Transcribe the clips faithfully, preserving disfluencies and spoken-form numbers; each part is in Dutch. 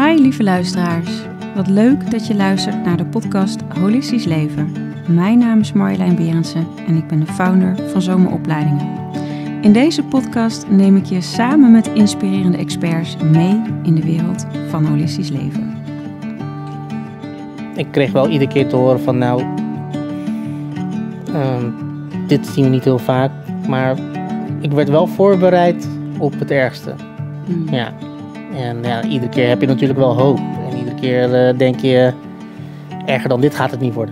Hi lieve luisteraars, wat leuk dat je luistert naar de podcast Holistisch Leven. Mijn naam is Marjolein Berendsen en ik ben de founder van Zomeropleidingen. In deze podcast neem ik je samen met inspirerende experts mee in de wereld van holistisch leven. Ik kreeg wel iedere keer te horen van nou, um, dit zien we niet heel vaak, maar ik werd wel voorbereid op het ergste. Hmm. Ja. En ja, iedere keer heb je natuurlijk wel hoop. En iedere keer uh, denk je, erger dan dit gaat het niet worden.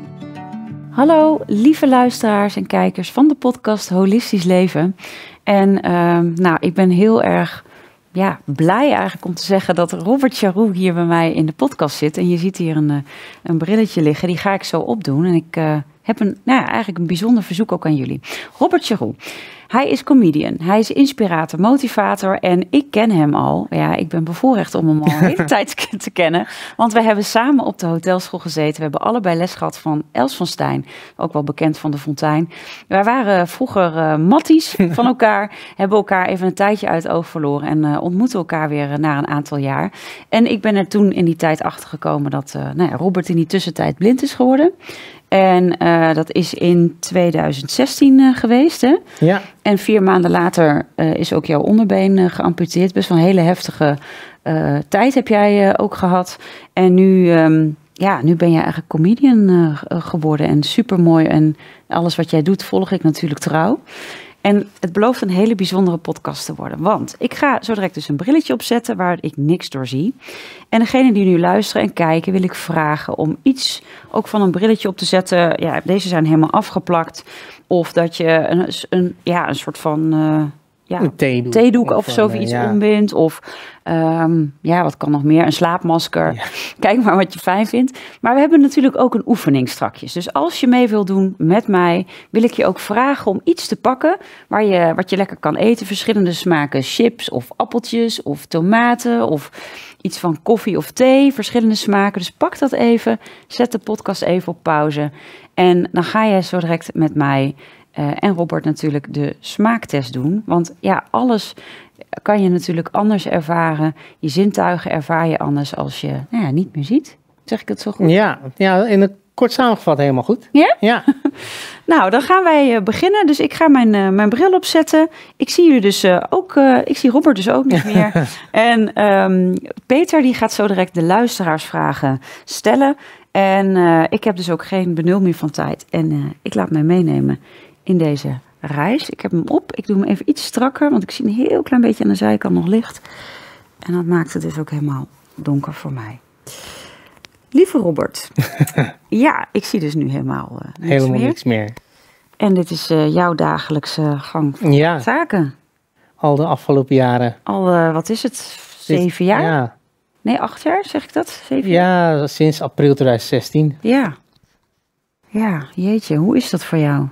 Hallo lieve luisteraars en kijkers van de podcast Holistisch Leven. En uh, nou, ik ben heel erg ja, blij eigenlijk om te zeggen dat Robert Charroux hier bij mij in de podcast zit. En je ziet hier een, een brilletje liggen, die ga ik zo opdoen. En ik uh, heb een, nou ja, eigenlijk een bijzonder verzoek ook aan jullie. Robert Charroux. Hij is comedian, hij is inspirator, motivator en ik ken hem al. Ja, ik ben bevoorrecht om hem al een hele tijd te kennen. Want we hebben samen op de hotelschool gezeten. We hebben allebei les gehad van Els van Stijn, ook wel bekend van de Fontein. Wij waren vroeger uh, matties van elkaar, hebben elkaar even een tijdje uit het oog verloren en uh, ontmoeten elkaar weer uh, na een aantal jaar. En ik ben er toen in die tijd achter gekomen dat uh, nou ja, Robert in die tussentijd blind is geworden. En uh, dat is in tweeduizend zestien uh, geweest, hè? Ja. En vier maanden later uh, is ook jouw onderbeen uh, geamputeerd. Best wel een hele heftige uh, tijd heb jij uh, ook gehad. En nu, um, ja, nu ben je eigenlijk comedian uh, geworden en supermooi. En alles wat jij doet volg ik natuurlijk trouw. En het belooft een hele bijzondere podcast te worden. Want ik ga zo direct dus een brilletje opzetten waar ik niks door zie. En degene die nu luisteren en kijken wil ik vragen om iets ook van een brilletje op te zetten. Ja, deze zijn helemaal afgeplakt. Of dat je een, een, ja, een soort van uh, ja, een theedoek, theedoek of, of zoiets ja. ombindt. Of um, ja, wat kan nog meer? Een slaapmasker. Ja. Kijk maar wat je fijn vindt. Maar we hebben natuurlijk ook een oefening strakjes. Dus als je mee wil doen met mij, wil ik je ook vragen om iets te pakken waar je, wat je lekker kan eten. Verschillende smaken chips of appeltjes of tomaten of iets van koffie of thee. Verschillende smaken. Dus pak dat even. Zet de podcast even op pauze. En dan ga jij zo direct met mij uh, en Robert natuurlijk de smaaktest doen. Want ja, alles kan je natuurlijk anders ervaren. Je zintuigen ervaar je anders als je nou ja, niet meer ziet. Zeg ik het zo goed? Ja, ja, in het kort samengevat helemaal goed. Ja? Ja. Nou, dan gaan wij uh, beginnen. Dus ik ga mijn, uh, mijn bril opzetten. Ik zie jullie dus uh, ook, uh, ik zie Robert dus ook niet meer. En um, Peter die gaat zo direct de luisteraarsvragen stellen. En uh, ik heb dus ook geen benul meer van tijd. En uh, ik laat mij meenemen in deze reis. Ik heb hem op. Ik doe hem even iets strakker, want ik zie een heel klein beetje aan de zijkant nog licht. En dat maakt het dus ook helemaal donker voor mij. Lieve Robert. Ja, ik zie dus nu helemaal uh, niks helemaal meer. niks meer. En dit is uh, jouw dagelijkse gang van ja. zaken. Al de afgelopen jaren. Al, uh, wat is het? Zeven jaar? Ja. Nee, acht jaar, zeg ik dat? Zeven ja, jaar? sinds april tweeduizend zestien. Ja. Ja, jeetje, hoe is dat voor jou?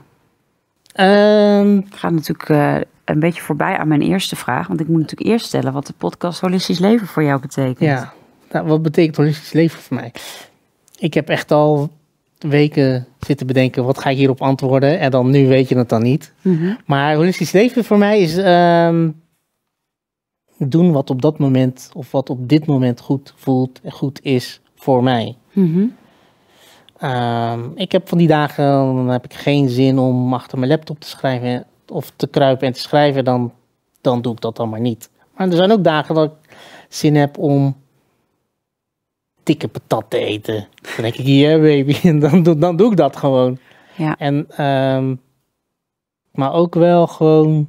Um, ik ga natuurlijk uh, een beetje voorbij aan mijn eerste vraag. Want ik moet natuurlijk eerst stellen wat de podcast Holistisch Leven voor jou betekent. Ja, nou, wat betekent holistisch leven voor mij? Ik heb echt al weken zitten bedenken, wat ga ik hierop antwoorden? En dan nu weet je het dan niet. Mm-hmm. Maar holistisch leven voor mij is um, doen wat op dat moment, of wat op dit moment goed voelt en goed is voor mij. Mm-hmm. Um, ik heb van die dagen, dan heb ik geen zin om achter mijn laptop te schrijven of te kruipen en te schrijven, dan, dan doe ik dat dan maar niet. Maar er zijn ook dagen dat ik zin heb om dikke patat te eten. Dan denk ik, yeah baby, en dan, doe, dan doe ik dat gewoon. Ja. En, um, maar ook wel gewoon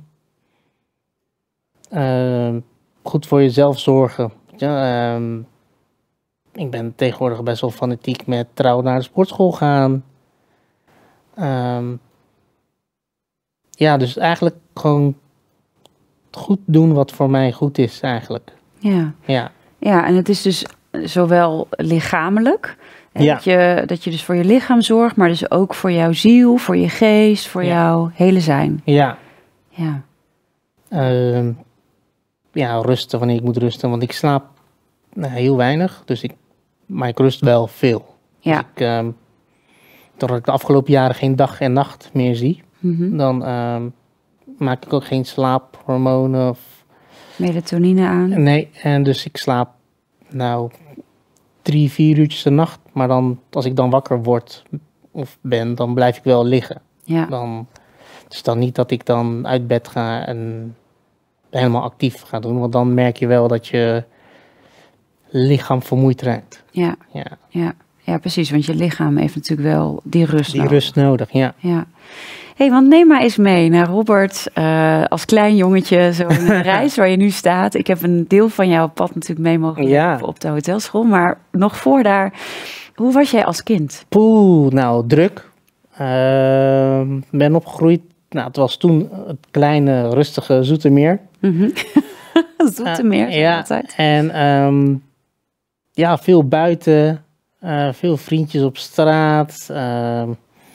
uh, goed voor jezelf zorgen. Ja, um, ik ben tegenwoordig best wel fanatiek met trouw naar de sportschool gaan. Um, ja, dus eigenlijk gewoon goed doen wat voor mij goed is eigenlijk. Ja, ja. ja en het is dus zowel lichamelijk, ja. dat, je, dat je dus voor je lichaam zorgt, maar dus ook voor jouw ziel, voor je geest, voor ja. jouw hele zijn. Ja. Ja. Uh, ja, rusten wanneer ik moet rusten, want ik slaap nou, heel weinig, dus ik, maar ik rust wel veel. Ja. Dus ik, uh, doordat ik de afgelopen jaren geen dag en nacht meer zie, mm-hmm. dan uh, maak ik ook geen slaaphormonen of melatonine aan. Nee, en dus ik slaap nou, drie, vier uurtjes de nacht. Maar dan, als ik dan wakker word of ben, dan blijf ik wel liggen. Ja. Dan, het is dan niet dat ik dan uit bed ga en helemaal actief ga doen. Want dan merk je wel dat je lichaam vermoeid raakt. Ja, Ja, ja. ja, precies. Want je lichaam heeft natuurlijk wel die rust die nodig. rust nodig, ja. Ja. Hé, want neem maar eens mee naar Robert uh, als klein jongetje, zo in de reis waar je nu staat. Ik heb een deel van jouw pad natuurlijk mee mogen Ja. lopen op de hotelschool. Maar nog voor daar, hoe was jij als kind? Poeh, nou, druk. Uh, ben opgegroeid. Nou, het was toen het kleine, rustige Zoetermeer. Mm-hmm. Zoetermeer, uh, ja, altijd. En um, ja, veel buiten. Uh, veel vriendjes op straat. Uh,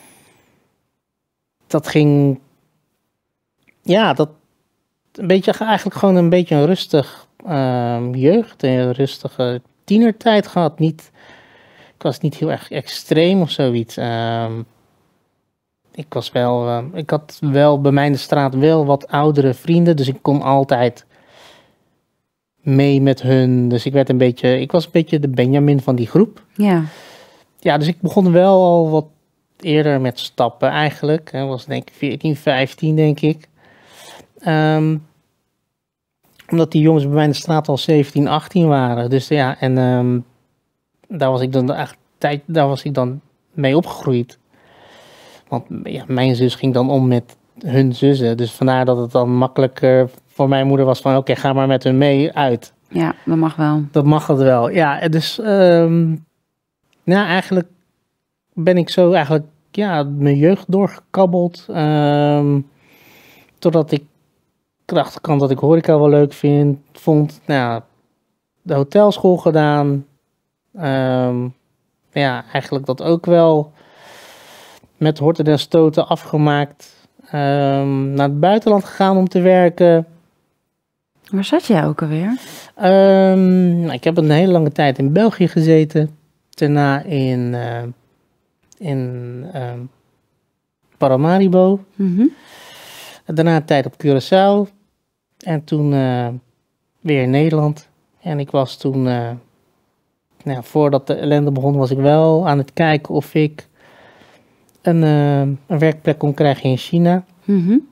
dat ging... Ja, dat... Een beetje, eigenlijk gewoon een beetje een rustig uh, jeugd. Een rustige tienertijd gehad. Niet... Ik was niet heel erg extreem of zoiets. Uh, ik was wel, uh, ik had wel bij mij in de straat wel wat oudere vrienden, dus ik kon altijd mee met hun. Dus ik werd een beetje, ik was een beetje de Benjamin van die groep. Ja. Ja, dus ik begon wel al wat eerder met stappen eigenlijk. Ik was denk ik veertien, vijftien denk ik. Um, omdat die jongens bij mij in de straat al zeventien, achttien waren. Dus ja, en um, daar was ik dan echt tijd, daar was ik dan mee opgegroeid. Want ja, mijn zus ging dan om met hun zussen. Dus vandaar dat het dan makkelijker voor mijn moeder was van... oké, okay, ga maar met hun mee uit. Ja, dat mag wel. Dat mag het wel, ja. Dus um, nou, eigenlijk ben ik zo eigenlijk ja, mijn jeugd doorgekabbeld. Um, totdat ik erachter kwam dat ik horeca wel leuk vind, vond. Nou, de hotelschool gedaan. Um, ja, eigenlijk dat ook wel... met horten en stoten afgemaakt. Um, naar het buitenland gegaan om te werken. Waar zat jij ook alweer? Um, nou, ik heb een hele lange tijd in België gezeten. Daarna in, uh, in um, Paramaribo. Mm-hmm. Daarna een tijd op Curaçao. En toen uh, weer in Nederland. En ik was toen... Uh, nou, voordat de ellende begon was ik wel aan het kijken of ik... Een, uh, een werkplek kon krijgen in China. Mm-hmm.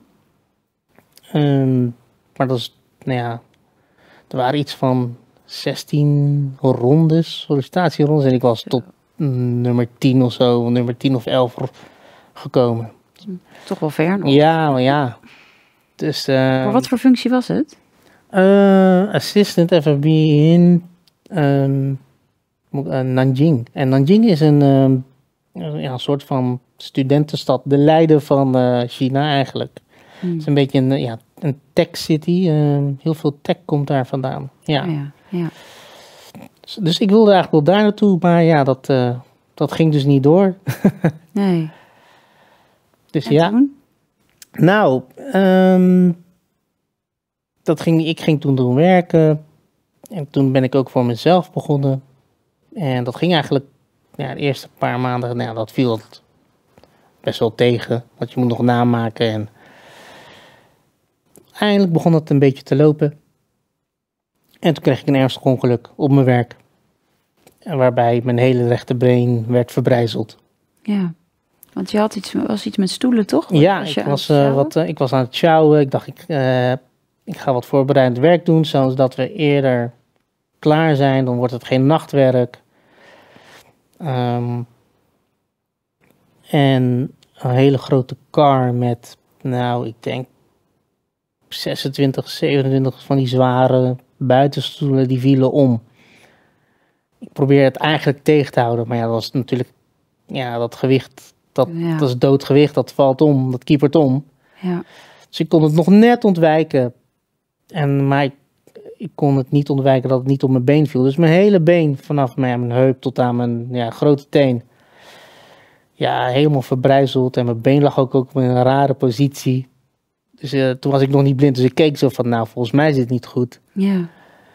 Um, maar dat is, nou ja, er waren iets van zestien rondes, sollicitatierondes. En ik was tot mm, nummer tien of zo, nummer tien of elf gekomen. Toch wel ver nog. Ja, maar ja. Dus, uh, maar wat voor functie was het? Uh, assistant F B in um, uh, Nanjing. En Nanjing is een, um, ja, een soort van studentenstad, de Leiden van uh, China eigenlijk. Hmm. Het is een beetje een, ja, een tech city. Uh, heel veel tech komt daar vandaan. Ja. Ja, ja. Dus, dus ik wilde eigenlijk wel daar naartoe, maar ja, dat, uh, dat ging dus niet door. Nee. Dus en ja. Toen? Nou, um, dat ging, ik ging toen doen werken. En toen ben ik ook voor mezelf begonnen. En dat ging eigenlijk, ja, de eerste paar maanden, nou, dat viel het best wel tegen. Want je moet nog namaken. En eindelijk begon het een beetje te lopen. En toen kreeg ik een ernstig ongeluk op mijn werk. En waarbij mijn hele rechterbeen werd verbrijzeld. Ja, want je had iets, was iets met stoelen, toch? Ja, ik was, uh, wat, uh, ik was aan het sjouwen. Ik dacht, ik, uh, ik ga wat voorbereidend werk doen. Zodat we eerder klaar zijn. Dan wordt het geen nachtwerk. Um, en een hele grote car met, nou, ik denk zesentwintig, zevenentwintig van die zware buitenstoelen, die vielen om. Ik probeer het eigenlijk tegen te houden, maar ja, dat was natuurlijk, ja, dat gewicht, dat, ja. dat is doodgewicht, dat valt om, dat kiepert om. Ja. Dus ik kon het nog net ontwijken. En, maar ik, ik kon het niet ontwijken dat het niet op mijn been viel. Dus mijn hele been, vanaf mijn, mijn heup tot aan mijn ja, grote teen, ja, helemaal verbrijzeld. En mijn been lag ook, ook in een rare positie. Dus uh, toen was ik nog niet blind, dus ik keek zo van, nou, volgens mij zit het niet goed. Ja.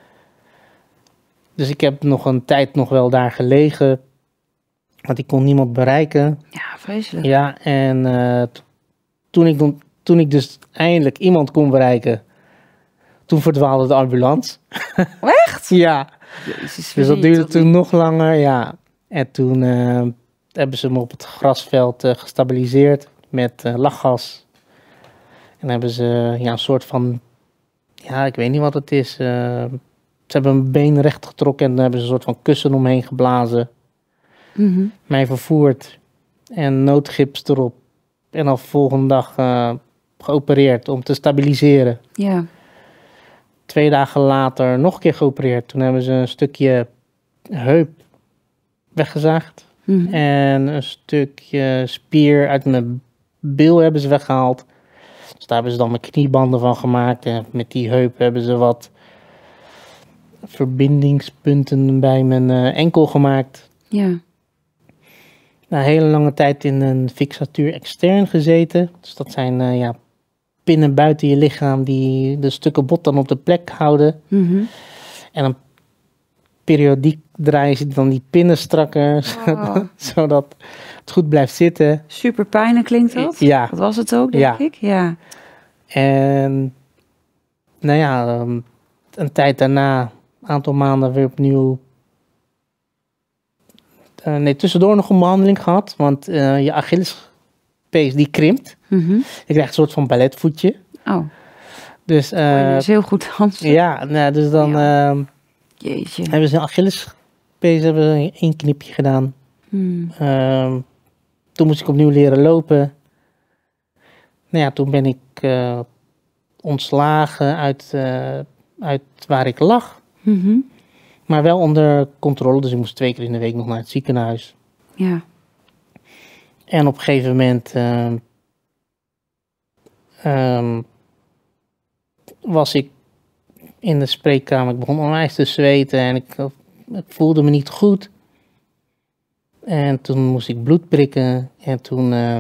Dus ik heb nog een tijd nog wel daar gelegen, want ik kon niemand bereiken. Ja, vreselijk. Ja, en uh, t- toen, ik dan, toen ik dus eindelijk iemand kon bereiken, toen verdwaalde de ambulance. Echt? Ja. Jezus, Dus dat weet duurde je toen niet. nog langer, ja. En toen uh, hebben ze me op het grasveld uh, gestabiliseerd met uh, lachgas. En hebben ze ja, een soort van, ja, ik weet niet wat het is. Uh, ze hebben mijn been recht getrokken en dan hebben ze een soort van kussen omheen geblazen. Mm-hmm. Mij vervoerd en noodgips erop. En al volgende dag uh, geopereerd om te stabiliseren. Ja. Twee dagen later nog een keer geopereerd. Toen hebben ze een stukje heup weggezaagd. Mm-hmm. En een stukje spier uit mijn bil hebben ze weggehaald. Dus daar hebben ze dan mijn kniebanden van gemaakt. En met die heup hebben ze wat verbindingspunten bij mijn uh, enkel gemaakt. Ja. Na een hele lange tijd in een fixatuur extern gezeten. Dus dat zijn uh, ja, pinnen buiten je lichaam die de stukken bot dan op de plek houden. Mm-hmm. En dan periodiek draaien ze dan die pinnen strakker, Oh. zodat het goed blijft zitten. Super pijnlijk klinkt dat? Ja. Dat was het ook, denk Ja. ik. Ja. En nou ja, um, een tijd daarna, een aantal maanden weer opnieuw. Uh, nee, tussendoor nog een behandeling gehad, want uh, je Achillespees die krimpt. Mm-hmm. Je krijgt een soort van balletvoetje. Oh, Dus, uh, oh, je is heel goed dansen. ja, nou, dus dan Ja. uh, Jeetje. hebben ze een Achillespees hebben ze één knipje gedaan. Hmm. Uh, toen moest ik opnieuw leren lopen. Nou ja, toen ben ik uh, ontslagen uit, uh, uit waar ik lag. Mm-hmm. Maar wel onder controle, dus ik moest twee keer in de week nog naar het ziekenhuis. Ja. En op een gegeven moment uh, um, was ik in de spreekkamer. Ik begon onwijs te zweten en ik, ik voelde me niet goed. En toen moest ik bloed prikken en toen, uh,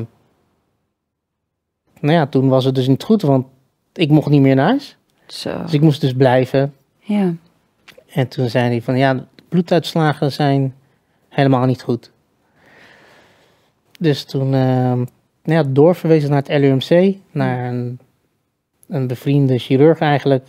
nou ja, toen was het dus niet goed, want ik mocht niet meer naar huis. Zo. Dus ik moest dus blijven. Ja. En toen zei hij van, ja, bloeduitslagen zijn helemaal niet goed. Dus toen, uh, nou ja, doorverwezen naar het L U M C, naar een, een bevriende chirurg eigenlijk.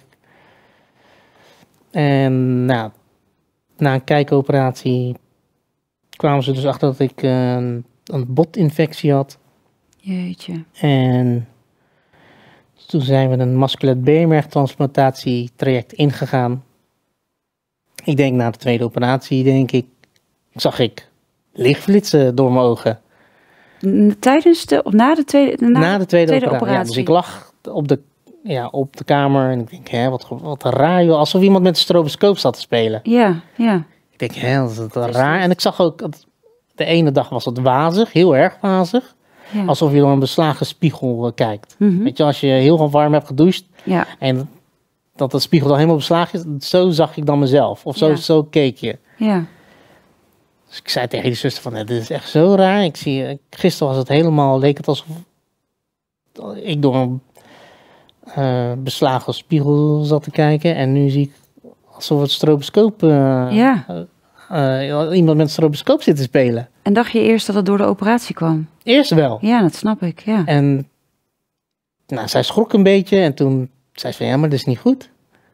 En nou, na een kijkoperatie kwamen ze dus achter dat ik uh, een botinfectie had. Jeetje. En toen zijn we een musculat beenmergtransplantatietraject ingegaan. Ik denk na de tweede operatie, denk ik, zag ik lichtflitsen door mijn ogen. N- Tijdens de, of na de tweede, na, Na de tweede, tweede opera- operatie? Ja, dus ik lag op de, ja, op de kamer en ik denk, hè, wat, wat raar joh. Alsof iemand met een stroboscoop zat te spelen. Ja, ja. Ik denk, hè, dat is het is raar. dit? En ik zag ook, dat de ene dag was het wazig, heel erg wazig. Ja. Alsof je door een beslagen spiegel uh, kijkt. Mhm. Weet je, als je heel warm hebt gedoucht Ja. en dat de spiegel dan helemaal beslagen is, zo zag ik dan mezelf. Of zo, Ja. zo keek je. Ja. Dus ik zei tegen die zuster van, dit is echt zo raar. Ik zie, gisteren was het helemaal, leek het alsof ik door een uh, beslagen spiegel zat te kijken. En nu zie ik alsof het stroboscoop, uh, Ja. uh, uh, iemand met een stroboscoop zit te spelen. En dacht je eerst dat het door de operatie kwam? Eerst wel. Ja, dat snap ik, ja. En nou, zij schrok een beetje en toen zei ze van, ja, maar dat is niet goed.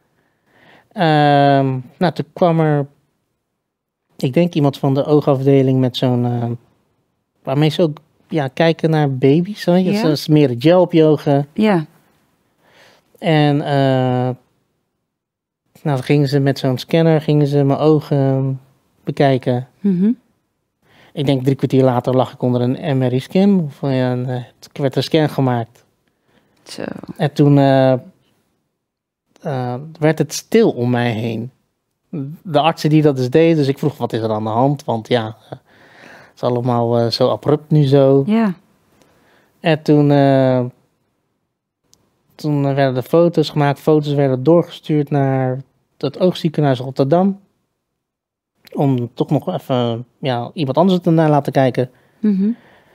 Um, nou, toen kwam er, ik denk iemand van de oogafdeling met zo'n, uh, waarmee ze ook ja, kijken naar baby's. Weet je? Ja. Ze smeren gel op je ogen. Ja. En uh, nou, dan gingen ze met zo'n scanner, gingen ze mijn ogen bekijken. Mhm. Ik denk drie kwartier later lag ik onder een M R I-scan. Of, ja, een, uh, er werd een scan gemaakt. Zo. En toen uh, uh, werd het stil om mij heen. De artsen die dat dus deden, dus ik vroeg wat is er aan de hand, want ja, uh, het is allemaal uh, zo abrupt nu zo. Ja. En toen, uh, toen werden de foto's gemaakt, foto's werden doorgestuurd naar het oogziekenhuis Rotterdam. Om toch nog even ja, iemand anders het ernaar laten kijken. Mhm.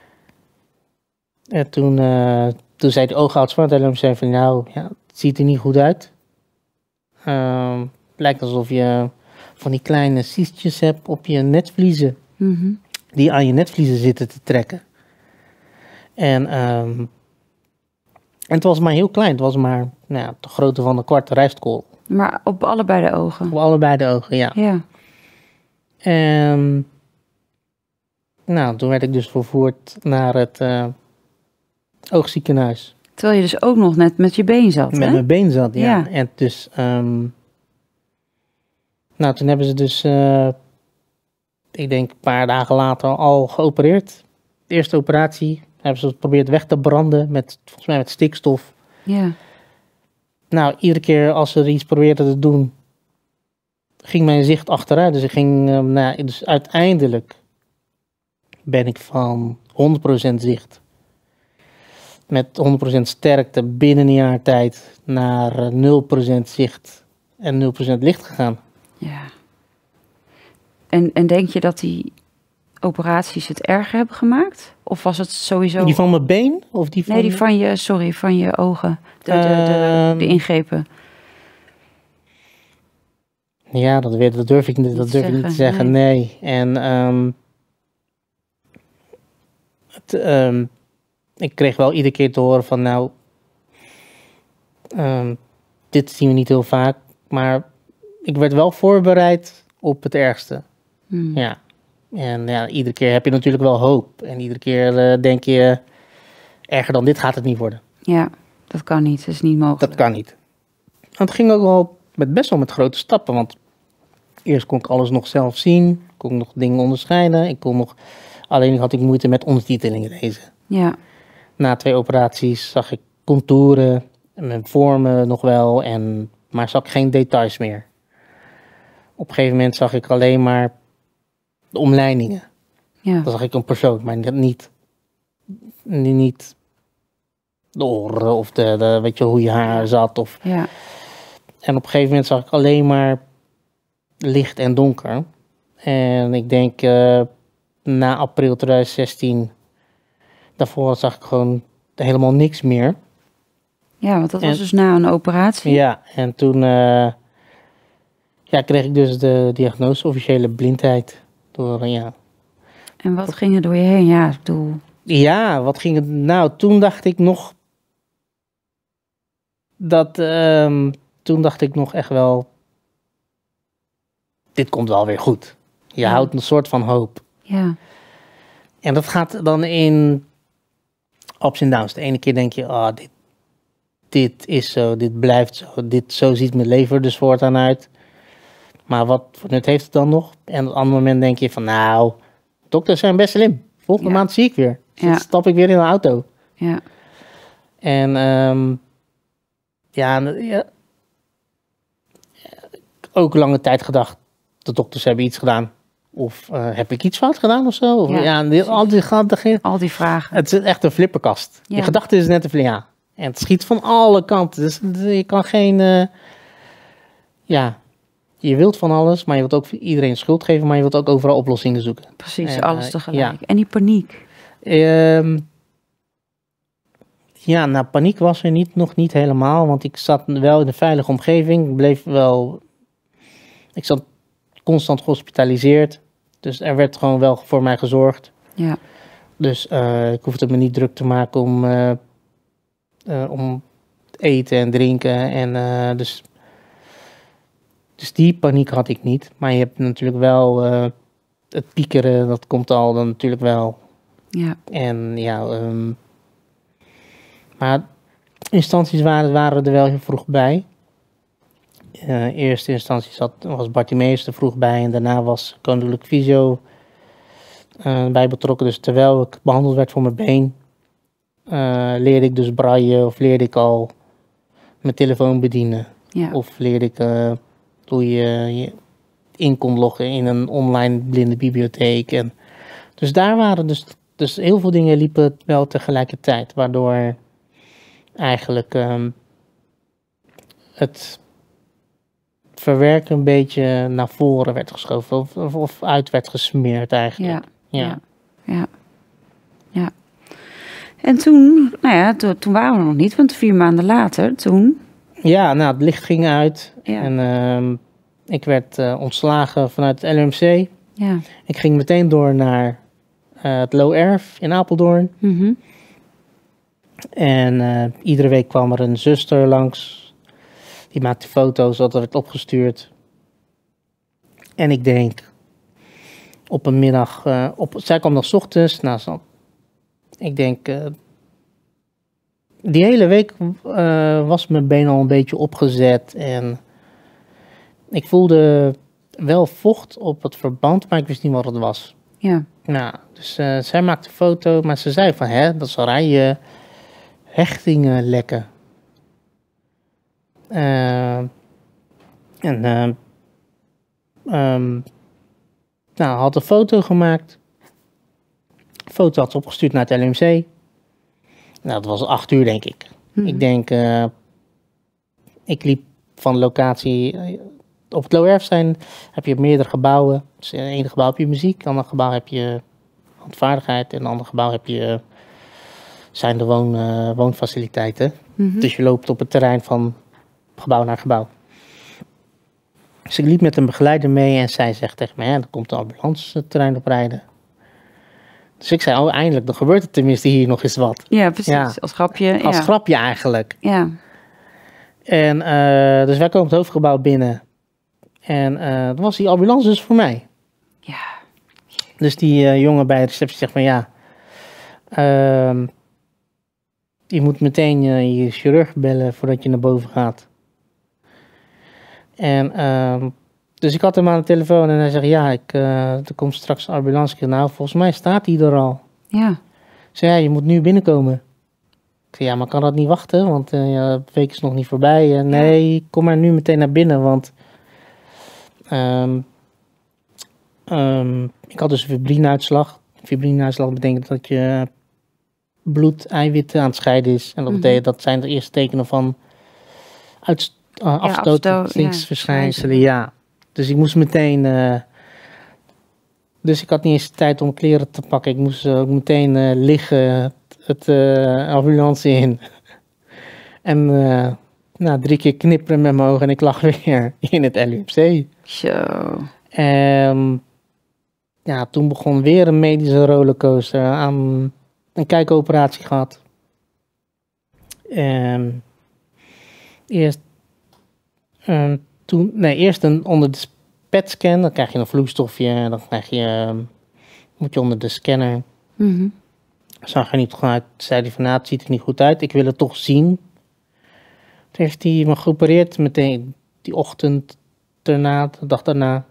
En toen, uh, toen zei de oogarts van het L U M C van nou, ja, het ziet er niet goed uit. Uh, het lijkt alsof je van die kleine cystjes hebt op je netvliezen. Mhm. Die aan je netvliezen zitten te trekken. En, um, en het was maar heel klein. Het was maar nou, de grootte van een kwart rijstkool. Maar op allebei de ogen? Op allebei de ogen, ja. Ja. En nou, toen werd ik dus vervoerd naar het uh, oogziekenhuis. Terwijl je dus ook nog net met je been zat, Met hè? mijn been zat, ja. ja. En dus, um, nou, toen hebben ze dus, uh, ik denk een paar dagen later al geopereerd. De eerste operatie hebben ze geprobeerd weg te branden met, volgens mij met stikstof. Ja. Nou, iedere keer als ze er iets probeerden te doen, ging mijn zicht achteruit. Dus ik ging, um, nou, dus uiteindelijk ben ik van honderd procent zicht met honderd procent sterkte binnen een jaar tijd naar nul procent zicht en nul procent licht gegaan. Ja. En, en denk je dat die operaties het erger hebben gemaakt? Of was het sowieso... Die van mijn been? Of die van... Nee, die van je, sorry, van je ogen. De, de, de, Uh, de ingrepen. Ja, dat, weet, dat durf ik, dat durf zeggen, ik niet te zeggen, nee. nee. En um, het, um, ik kreeg wel iedere keer te horen van nou, um, dit zien we niet heel vaak. Maar ik werd wel voorbereid op het ergste. Hmm. Ja. En ja, iedere keer heb je natuurlijk wel hoop. En iedere keer uh, denk je, erger dan dit gaat het niet worden. Ja, dat kan niet. Dat is niet mogelijk. Dat kan niet. En het ging ook wel met, best wel met grote stappen. Want eerst kon ik alles nog zelf zien. Kon ik nog dingen onderscheiden. Ik kon nog, alleen had ik moeite met ondertitelingen lezen. Ja. Na twee operaties zag ik contouren en vormen nog wel. En, maar zag ik geen details meer. Op een gegeven moment zag ik alleen maar de omlijningen. Ja. Dan zag ik een persoon, maar niet, niet de oren of de, de, weet je, hoe je haar zat. Of... Ja. En op een gegeven moment zag ik alleen maar licht en donker. En ik denk uh, na april twintig zestien, daarvoor zag ik gewoon helemaal niks meer. Ja, want dat en, was dus na een operatie. Ja, en toen uh, ja, kreeg ik dus de diagnose officiële blindheid. Door, ja. En wat ging er door je heen? Ja, ik bedoel... Ja, wat ging het... Nou, toen dacht ik nog... Dat... Um, toen dacht ik nog echt wel... Dit komt wel weer goed. Je ja. houdt een soort van hoop. Ja. En dat gaat dan in ups en downs. De ene keer denk je, oh, dit, dit is zo, dit blijft zo. Dit, zo ziet mijn leven er dus voortaan uit. Maar wat voor nut heeft het dan nog? En op een ander moment denk je van, nou, dokters zijn best slim. Volgende ja. maand zie ik weer. Dus ja. stap ik weer in een auto. Ja. En um, ja, ja, ook lange tijd gedacht, de dokters hebben iets gedaan. Of uh, heb ik iets fout gedaan of zo? Of, ja, ja, die, al, die, die, al die vragen. Het is echt een flipperkast. Ja. Je gedachte is net een flipper. Ja. En het schiet van alle kanten. Dus je kan geen... Uh, ja... Je wilt van alles, maar je wilt ook iedereen schuld geven, maar je wilt ook overal oplossingen zoeken. Precies, en, alles uh, tegelijk. Ja. En die paniek? Um, ja, nou, paniek was er niet, nog niet helemaal, want ik zat wel in een veilige omgeving. Ik bleef wel... Ik zat constant gehospitaliseerd, dus er werd gewoon wel voor mij gezorgd. Ja. Dus uh, ik hoefde me niet druk te maken om, uh, uh, om eten en drinken en uh, dus... Dus die paniek had ik niet. Maar je hebt natuurlijk wel uh, het piekeren, dat komt al dan natuurlijk wel. Ja. En ja, um, maar instanties waren, waren er wel heel vroeg bij. Uh, in eerste instantie zat, was Bartimeus er vroeg bij en daarna was Koninklijke Visio uh, bij betrokken. Dus terwijl ik behandeld werd voor mijn been, uh, leerde ik dus braille of leerde ik al mijn telefoon bedienen. Ja. Of leerde ik... Uh, hoe je je in kon loggen in een online blinde bibliotheek. En dus daar waren dus, dus heel veel dingen liepen wel tegelijkertijd. Waardoor eigenlijk um, het verwerken een beetje naar voren werd geschoven. Of, of, of uit werd gesmeerd eigenlijk. Ja, ja, ja. ja, ja. En toen, nou ja, to, toen waren we nog niet, want vier maanden later, toen... Ja, nou, het licht ging uit ja. en uh, ik werd uh, ontslagen vanuit het L M C. Ja. Ik ging meteen door naar uh, het Lo Erf in Apeldoorn. Mm-hmm. En uh, iedere week kwam er een zuster langs Die maakte foto's, dat werd opgestuurd. En ik denk, op een middag, uh, op, zij kwam nog 's ochtends. Nou, zo, ik denk, uh, die hele week uh, was mijn been al een beetje opgezet. En ik voelde wel vocht op het verband, maar ik wist niet wat het was. Ja. Nou, dus uh, zij maakte een foto, maar ze zei van, hè, dat is raar, je hechtingen lekken. Uh, en uh, um, nou, had een foto gemaakt. De foto had ze opgestuurd naar het L M C. Nou, dat was acht uur, denk ik. Hmm. Ik denk, uh, ik liep van de locatie. Op het Loerfstein heb je meerdere gebouwen. Dus in het ene gebouw heb je muziek, in het andere gebouw heb je handvaardigheid. En in het andere gebouw heb je, zijn de woon, uh, woonfaciliteiten. Mm-hmm. Dus je loopt op het terrein van gebouw naar gebouw. Dus ik liep met een begeleider mee en zij zegt tegen mij, ja, er komt de ambulance het terrein op rijden. Dus ik zei, oh eindelijk, dan gebeurt er tenminste hier nog eens wat. Ja, precies, ja. als grapje. Als ja. grapje eigenlijk. Ja. En uh, dus wij komen het hoofdgebouw binnen. En uh, dan was die ambulance dus voor mij. Ja. Dus die uh, jongen bij de receptie zegt van, ja, uh, je moet meteen uh, je chirurg bellen voordat je naar boven gaat. En uh, dus ik had hem aan de telefoon en hij zegt, ja, ik, uh, er komt straks een ambulance. Nou, volgens mij staat hij er al. Ja. Ik zei, ja, je moet nu binnenkomen. Ik zei, ja, maar kan dat niet wachten? Want uh, ja, de week is nog niet voorbij. Uh, nee, kom maar nu meteen naar binnen, want um, um, ik had dus een fibrinuitslag. Fibrinuitslag betekent dat je bloed, eiwitten aan het scheiden is. En dat, mm-hmm. betekent, dat zijn de eerste tekenen van uit, uh, afstotingsverschijnselen. Ja, ja. Dus ik moest meteen... Uh, dus ik had niet eens tijd om kleren te pakken. Ik moest uh, meteen uh, liggen het uh, ambulance in. En uh, nou, drie keer knipperen met mijn ogen en ik lag weer in het L U M C. Zo. En ja, toen begon weer een medische rollercoaster. Aan een kijkoperatie gehad. En eerst, um, toen, nee, eerst een, onder de P E T-scan. Dan krijg je een vloeistofje. Dan krijg je, um, moet je onder de scanner. Mm-hmm. Zag er niet goed uit. Zei hij van, nou, het ziet er niet goed uit. Ik wil het toch zien. Toen heeft hij me geopereerd meteen die ochtend daarna, de dag daarna.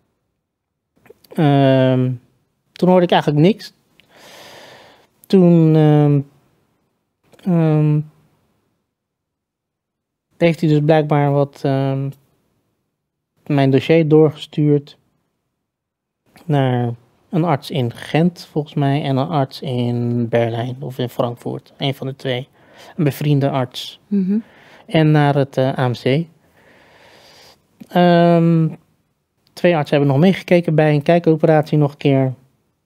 Um, toen hoorde ik eigenlijk niks. Toen um, um, heeft hij dus blijkbaar wat um, mijn dossier doorgestuurd naar een arts in Gent, volgens mij, en een arts in Berlijn of in Frankfurt. Een van de twee. Een bevriende arts. Mm-hmm. En naar het uh, A M C. Um, twee artsen hebben nog meegekeken bij een kijkoperatie nog een keer.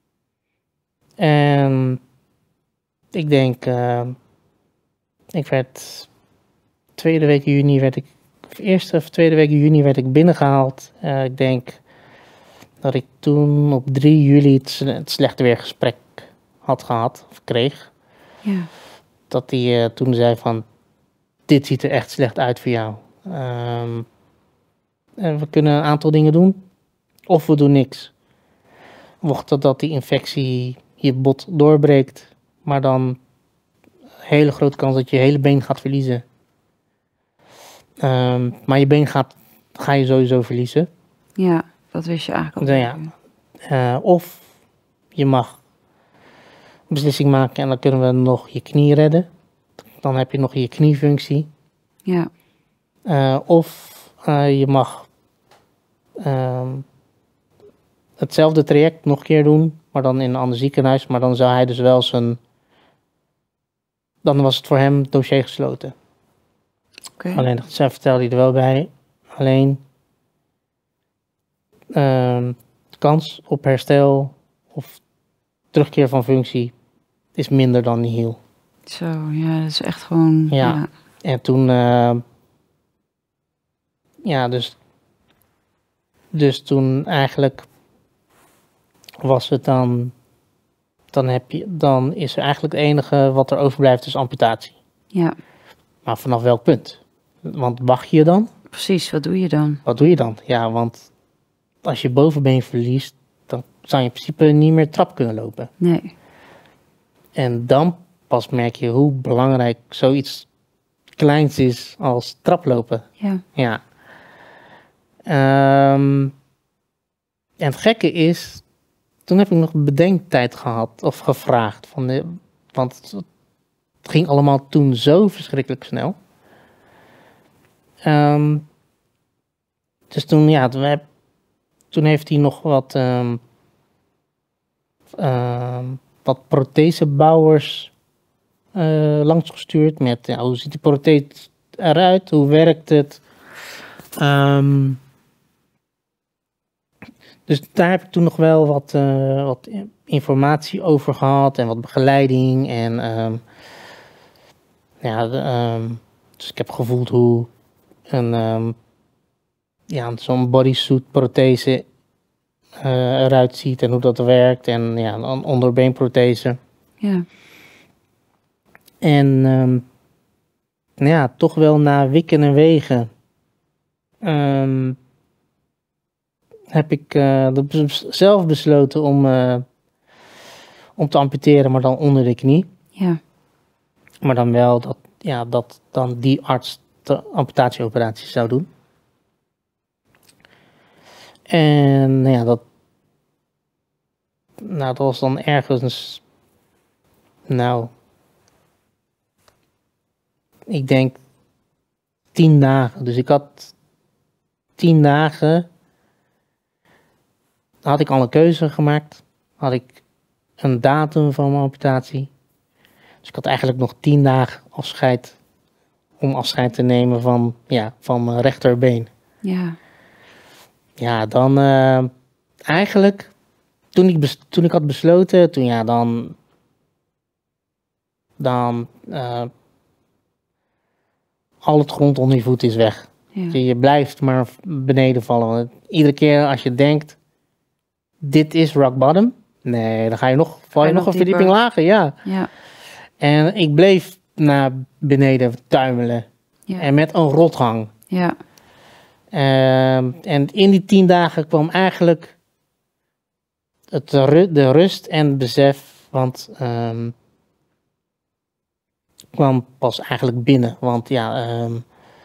En ik denk, uh, ik werd tweede week juni werd ik, of eerste of tweede week juni werd ik binnengehaald. Uh, ik denk dat ik toen op drie juli het, het slechte weergesprek had gehad, of kreeg. Ja. Dat hij uh, toen zei van, dit ziet er echt slecht uit voor jou. Um, en we kunnen een aantal dingen doen, of we doen niks. Mocht dat, dat die infectie je bot doorbreekt, maar dan een hele grote kans dat je je hele been gaat verliezen. Um, maar je been gaat, ga je sowieso verliezen. Ja, dat wist je eigenlijk al. Ja. Uh, of je mag een beslissing maken en dan kunnen we nog je knie redden. Dan heb je nog je kniefunctie. Ja. Uh, of uh, je mag uh, hetzelfde traject nog een keer doen, maar dan in een ander ziekenhuis. Maar dan zou hij dus wel zijn... Dan was het voor hem dossier gesloten. Okay. Alleen, zij vertelde hij er wel bij. Alleen, uh, de kans op herstel of terugkeer van functie is minder dan nihil. Zo, ja, dat is echt gewoon... Ja, ja. En toen... Uh, ja, dus... Dus toen eigenlijk was het dan... Dan, heb je, dan is er eigenlijk het enige wat er overblijft is amputatie. Ja. Maar vanaf welk punt? Want wacht je dan? Precies, wat doe je dan? Wat doe je dan? Ja, want als je bovenbeen verliest, dan zou je in principe niet meer trap kunnen lopen. Nee. En dan pas merk je hoe belangrijk zoiets kleins is als traplopen. Ja. Ja. Um, en het gekke is, toen heb ik nog bedenktijd gehad of gevraagd. Van de, want het ging allemaal toen zo verschrikkelijk snel. Um, dus toen, ja, toen, heb, toen heeft hij nog wat, um, um, wat prothesebouwers uh, langsgestuurd. Met ja, hoe ziet die prothese eruit? Hoe werkt het? Um, dus daar heb ik toen nog wel wat, uh, wat informatie over gehad en wat begeleiding. En um, ja, de, um, dus ik heb gevoeld hoe een, um, ja, zo'n bodysuit prothese uh, eruit ziet en hoe dat werkt. En ja, een onderbeenprothese. Ja. En um, ja, toch wel na wikken en wegen um, heb ik uh, zelf besloten om, uh, om te amputeren, maar dan onder de knie. Ja. Maar dan wel dat, ja, dat dan die arts de amputatieoperatie zou doen. En ja, dat, nou, dat was dan ergens, nou, ik denk tien dagen. Dus ik had tien dagen, had ik al een keuze gemaakt. Had ik een datum van mijn amputatie. Dus ik had eigenlijk nog tien dagen afscheid, om afscheid te nemen van, ja, van mijn rechterbeen. Ja. Ja, dan uh, eigenlijk, toen ik, bes- toen ik had besloten, toen ja, dan, dan, uh, al het grond onder je voet is weg. Ja. Je, je blijft maar beneden vallen. Want iedere keer als je denkt, dit is rock bottom, nee, dan ga je nog, val je Ga nog nog een verdieping dieper. lager, ja. Ja. En ik bleef naar beneden tuimelen. Ja. En met een rotgang. Ja. Uh, en in die tien dagen kwam eigenlijk het, de rust en het besef, want um, kwam pas eigenlijk binnen. Want ja, um,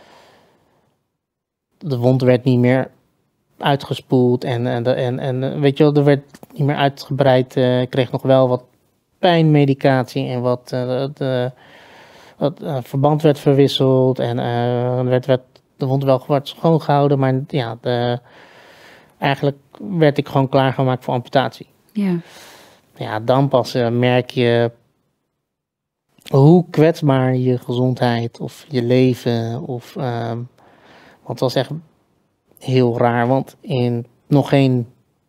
de wond werd niet meer uitgespoeld en, en, en, en weet je wel, er werd niet meer uitgebreid. Uh, ik kreeg nog wel wat pijnmedicatie en wat, uh, de, wat uh, verband werd verwisseld en uh, werd, werd de wond wel wat schoongehouden, maar ja, de, eigenlijk werd ik gewoon klaargemaakt voor amputatie. Ja. Ja, dan pas uh, merk je hoe kwetsbaar je gezondheid of je leven of, uh, want het was echt heel raar, want in nog geen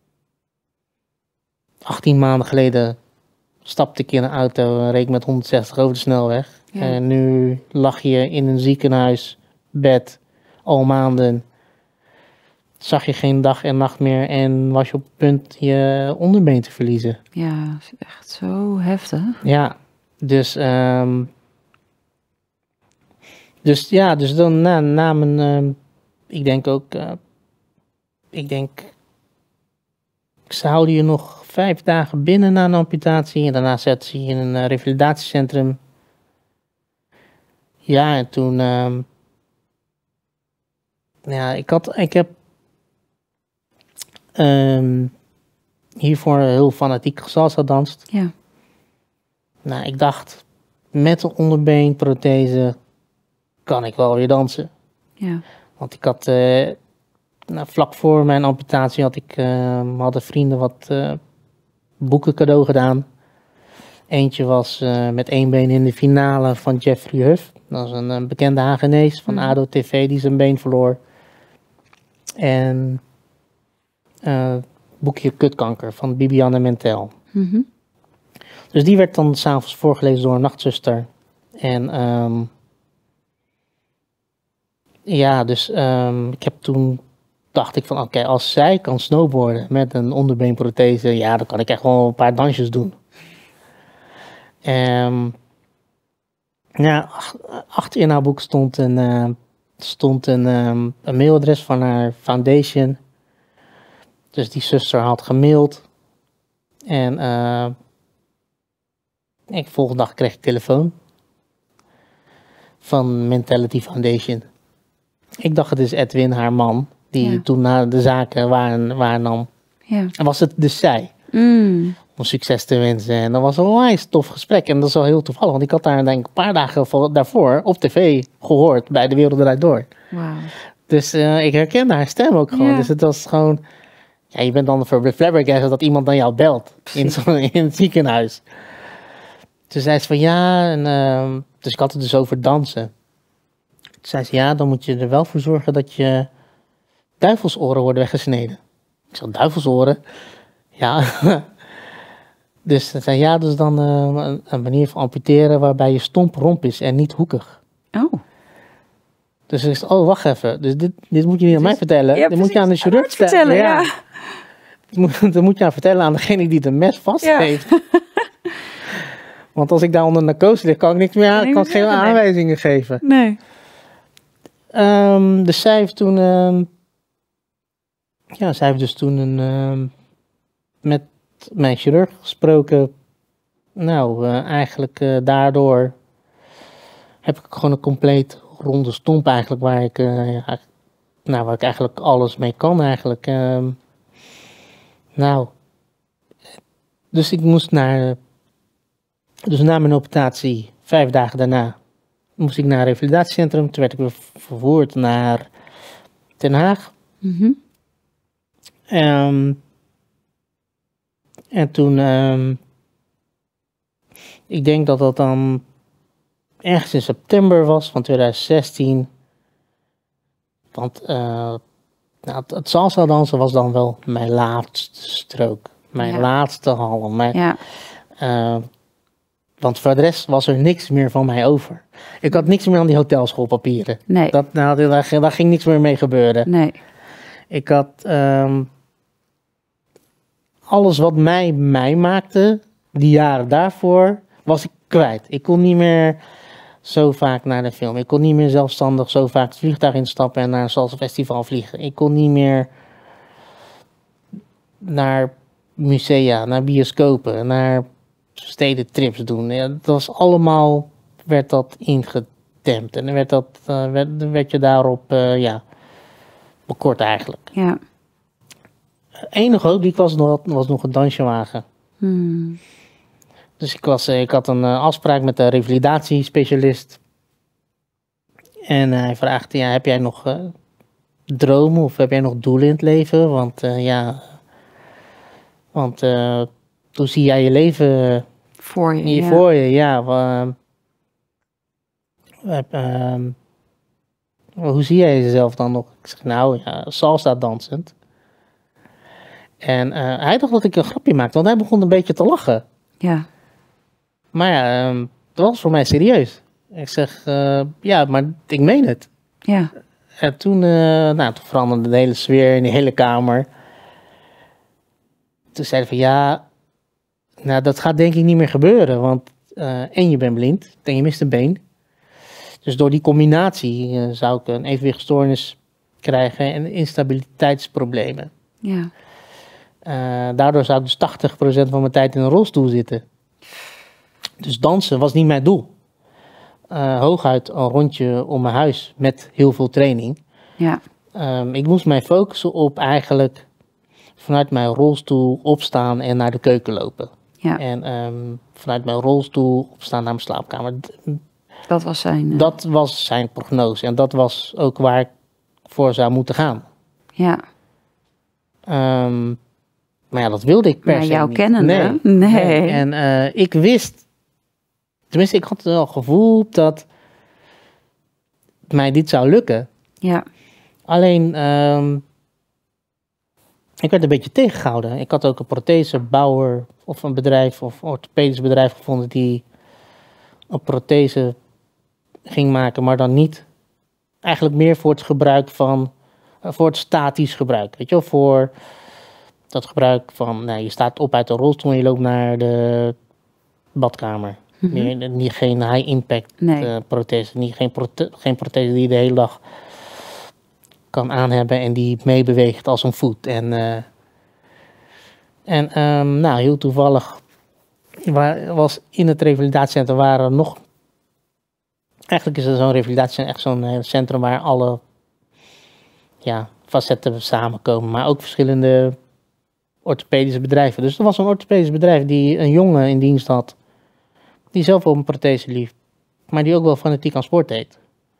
achttien maanden geleden stapte ik in een auto en reed ik met honderdzestig over de snelweg. Ja. En nu lag je in een ziekenhuisbed al maanden, zag je geen dag en nacht meer en was je op het punt je onderbeen te verliezen. Ja, dat is echt zo heftig. Ja, dus, um, dus ja, dus dan na, na mijn, um, ik denk ook, uh, ik denk, ze houden je nog vijf dagen binnen na een amputatie en daarna zetten ze je in een uh, revalidatiecentrum. Ja, en toen, um, ja, ik had, ik heb um, hiervoor heel fanatiek salsa gedanst. Ja. Nou, ik dacht, met een onderbeenprothese kan ik wel weer dansen. Ja. Want ik had, uh, nou, vlak voor mijn amputatie had ik, uh, hadden vrienden wat uh, boeken cadeau gedaan. Eentje was uh, met één been in de finale van Jeffrey Huff. Dat is een, een bekende Hagenees van A D O T V die zijn been verloor. En uh, boekje Kutkanker van Bibiane Mentel. Mm-hmm. Dus die werd dan s'avonds voorgelezen door een nachtzuster. En um, ja, dus um, ik heb toen, dacht ik van oké, okay, als zij kan snowboarden met een onderbeenprothese, ja, dan kan ik echt wel een paar dansjes doen. Um, ja, ach, achter in haar boek stond een, uh, Er stond een, um, een mailadres van haar foundation. Dus die zuster had gemaild. En uh, ik, volgende dag kreeg ik telefoon. Van Mentality Foundation. Ik dacht het is Edwin, haar man. Die ja. toen na de zaken waren, waarnam. Ja. En was het dus zij. Mm. Om succes te wensen. En dat was een onwijs tof gesprek. En dat is wel heel toevallig. Want ik had daar denk ik een paar dagen daarvoor op tv gehoord. Bij De Wereld Draait Door. Wow. Dus uh, ik herkende haar stem ook gewoon. Ja. Dus het was gewoon... Ja, je bent dan voor flabbergasted dat iemand dan jou belt. In, zo, in het ziekenhuis. Toen zei ze van ja. En, uh, dus ik had het dus over dansen. Toen zei ze ja, dan moet je er wel voor zorgen dat je duivelsoren worden weggesneden. Ik zei duivelsoren? Ja. Dus ze zei ja, dus dan uh, een, een manier van amputeren waarbij je stomp romp is en niet hoekig. Oh. Dus ik zei, oh wacht even, dus dit, dit moet je niet aan mij vertellen. Ja, dit moet je aan de chirurg vertellen. Ja. Ja. Dat, moet, dat moet je aan vertellen aan degene die het mes vast ja. heeft. Want als ik daar onder narcose lig, kan ik niks meer aan, kan ik geen aanwijzingen nee. geven. Nee. Um, dus zij heeft toen, um, ja, zij heeft dus toen een, um, met mijn chirurg gesproken. Nou, uh, eigenlijk uh, daardoor heb ik gewoon een compleet ronde stomp eigenlijk, waar ik, uh, ja, nou, waar ik eigenlijk alles mee kan eigenlijk. Um, nou, dus ik moest naar, dus na mijn operatie, vijf dagen daarna, moest ik naar een revalidatiecentrum. Toen werd ik weer vervoerd naar Den Haag. Mm-hmm. Um, en toen, um, ik denk dat dat dan ergens in september was van twintig zestien. Want uh, nou, het, het salsa dansen was dan wel mijn laatste strook. Mijn ja. laatste halm. Mijn, ja. uh, want voor de rest was er niks meer van mij over. Ik had niks meer aan die hotelschoolpapieren. Nee. Dat, nou, daar, daar ging niks meer mee gebeuren. Nee. Ik had um, alles wat mij mij maakte, die jaren daarvoor, was ik kwijt. Ik kon niet meer zo vaak naar de film. Ik kon niet meer zelfstandig zo vaak het vliegtuig instappen en naar een salsa festival vliegen. Ik kon niet meer naar musea, naar bioscopen, naar stedentrips doen. Ja, dat was allemaal, werd dat ingedempt. En dan werd, dat, uh, werd, werd je daarop, uh, ja, bekort eigenlijk. Ja. Enige hoop die ik was nog, was nog een dansjewagen. Hmm. Dus ik, was, ik had een uh, afspraak met de revalidatiespecialist. En uh, hij vraagt, ja, heb jij nog uh, dromen of heb jij nog doelen in het leven? Want uh, ja, want uh, hoe zie jij je leven voor je? Ja. Voor je, ja. Uh, uh, uh, hoe zie jij jezelf dan nog? Ik zeg, nou ja, salsa dansend. En uh, hij dacht dat ik een grapje maakte, want hij begon een beetje te lachen. Ja. Maar ja, um, dat was voor mij serieus. Ik zeg, uh, ja, maar ik meen het. Ja. En toen, uh, nou, toen veranderde de hele sfeer in de hele kamer. Toen zei hij van, ja, nou, dat gaat denk ik niet meer gebeuren. Want uh, en je bent blind, en je mist een been. Dus door die combinatie uh, zou ik een evenwichtstoornis krijgen en instabiliteitsproblemen. Ja. Uh, daardoor zou ik dus tachtig procent van mijn tijd in een rolstoel zitten. Dus dansen was niet mijn doel. Uh, hooguit een rondje om mijn huis met heel veel training. Ja. Um, ik moest mij focussen op eigenlijk vanuit mijn rolstoel opstaan en naar de keuken lopen. Ja. En um, vanuit mijn rolstoel opstaan naar mijn slaapkamer. Dat was zijn... Uh... Dat was zijn prognose. En dat was ook waar ik voor zou moeten gaan. Ja. Um, maar ja, dat wilde ik per se niet. Maar jou kennen, nee. nee. nee. En uh, ik wist... Tenminste, ik had wel het gevoel dat mij dit zou lukken. Ja. Alleen, um, ik werd een beetje tegengehouden. Ik had ook een prothesebouwer of een bedrijf of een orthopedisch bedrijf gevonden die een prothese ging maken, maar dan niet. Eigenlijk meer voor het gebruik van, uh, voor het statisch gebruik. Weet je wel, voor dat gebruik van, nou, je staat op uit de rolstoel en je loopt naar de badkamer. Mm-hmm. Meer, niet, geen high-impact nee. uh, prothese. Niet, geen, prote- geen prothese die je de hele dag kan aanhebben en die meebeweegt als een voet. En, uh, en um, nou, heel toevallig was in het revalidatiecentrum waren er nog... Eigenlijk is het zo'n revalidatiecentrum echt zo'n centrum waar alle ja, facetten samenkomen. Maar ook verschillende orthopedische bedrijven. Dus er was een orthopedisch bedrijf die een jongen in dienst had. Die zelf op een prothese liep. Maar die ook wel fanatiek aan sport deed.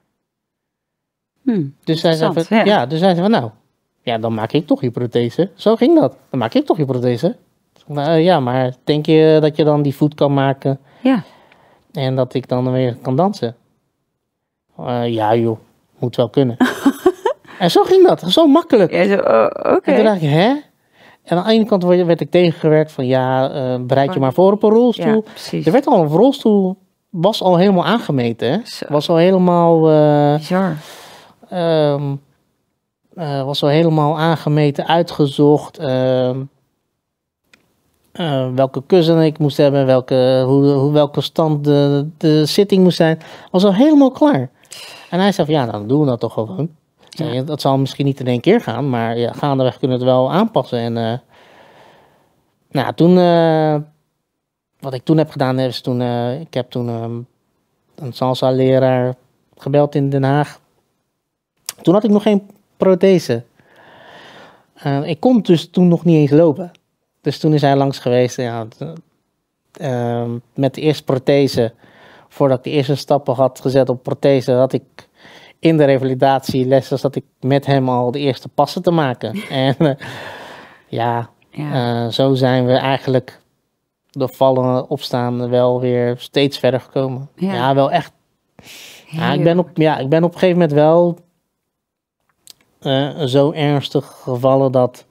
Hmm, dus zij zei van, ja. ja, dus zij zei van nou, ja, dan maak ik toch je prothese. Zo ging dat. Dan maak ik toch je prothese. Nou, ja, maar denk je dat je dan die voet kan maken? Ja. En dat ik dan weer kan dansen? Uh, ja joh, moet wel kunnen. En zo ging dat, zo makkelijk. Ja, zo, oh, oké. Okay. En toen dacht ik, hè? En aan de ene kant werd ik tegengewerkt van ja, uh, bereid je maar voor op een rolstoel. Ja, precies. Er werd al een rolstoel, was al helemaal aangemeten. Hè? Was al helemaal... Uh, Bizar. Um, uh, was al helemaal aangemeten, uitgezocht. Uh, uh, welke kussen ik moest hebben, welke, hoe, hoe, welke stand de, de zitting moest zijn. Was al helemaal klaar. En hij zei van ja, dan doen we dat toch gewoon. Ja. Ja, dat zal misschien niet in één keer gaan, maar ja, gaandeweg kunnen we het wel aanpassen. En uh, nou, toen, uh, wat ik toen heb gedaan, is toen, uh, ik heb toen um, een salsa leraar gebeld in Den Haag. Toen had ik nog geen prothese. Uh, ik kon dus toen nog niet eens lopen. Dus toen is hij langs geweest. Ja, uh, met de eerste prothese. Voordat ik de eerste stappen had gezet op prothese, had ik in de revalidatielessen zat ik met hem al de eerste passen te maken. En uh, ja, ja. Uh, zo zijn we eigenlijk door vallen opstaan wel weer steeds verder gekomen. Ja, ja wel echt. Ja, ik ben op, ja, ik ben op een gegeven moment wel uh, zo ernstig gevallen dat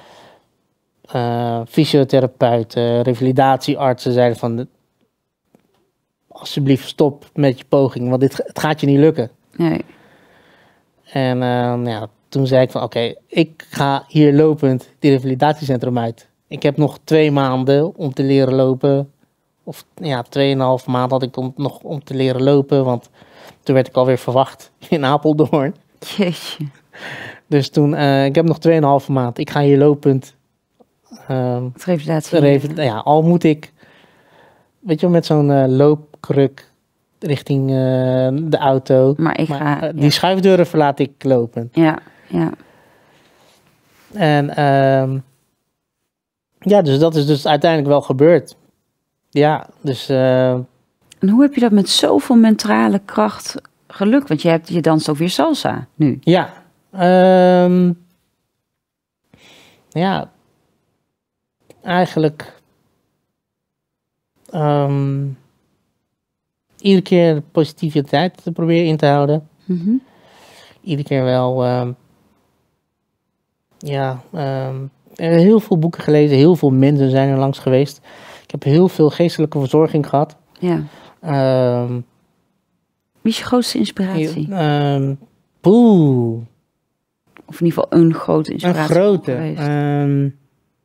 uh, fysiotherapeuten, revalidatieartsen zeiden van de, alsjeblieft stop met je poging, want dit, het gaat je niet lukken. Nee. En uh, ja, toen zei ik van oké, okay, ik ga hier lopend die revalidatiecentrum uit. Ik heb nog twee maanden om te leren lopen. Of ja, tweeënhalf maand had ik om, nog om te leren lopen, want toen werd ik alweer verwacht in Apeldoorn. Jeetje. Dus toen, uh, ik heb nog tweeënhalve maand. Ik ga hier lopend. Uh, Revalidatie. Reval, ja, al moet ik, weet je wel, met zo'n uh, loopkruk richting uh, de auto. Maar ik maar, ga... Uh, die ja. schuifdeuren verlaat ik lopend. Ja, ja. En uh, ja, dus dat is dus uiteindelijk wel gebeurd. Ja, dus... Uh, en hoe heb je dat met zoveel mentale kracht gelukt? Want je, hebt, je danst ook weer salsa nu. Ja. Um, ja. Eigenlijk... Um, iedere keer positiviteit te proberen in te houden. Mm-hmm. Iedere keer wel... Um, ja... Um, heel veel boeken gelezen. Heel veel mensen zijn er langs geweest. Ik heb heel veel geestelijke verzorging gehad. Ja. Um, Wie is je grootste inspiratie? Um, poeh. Of in ieder geval een grote inspiratie. Een grote. Um,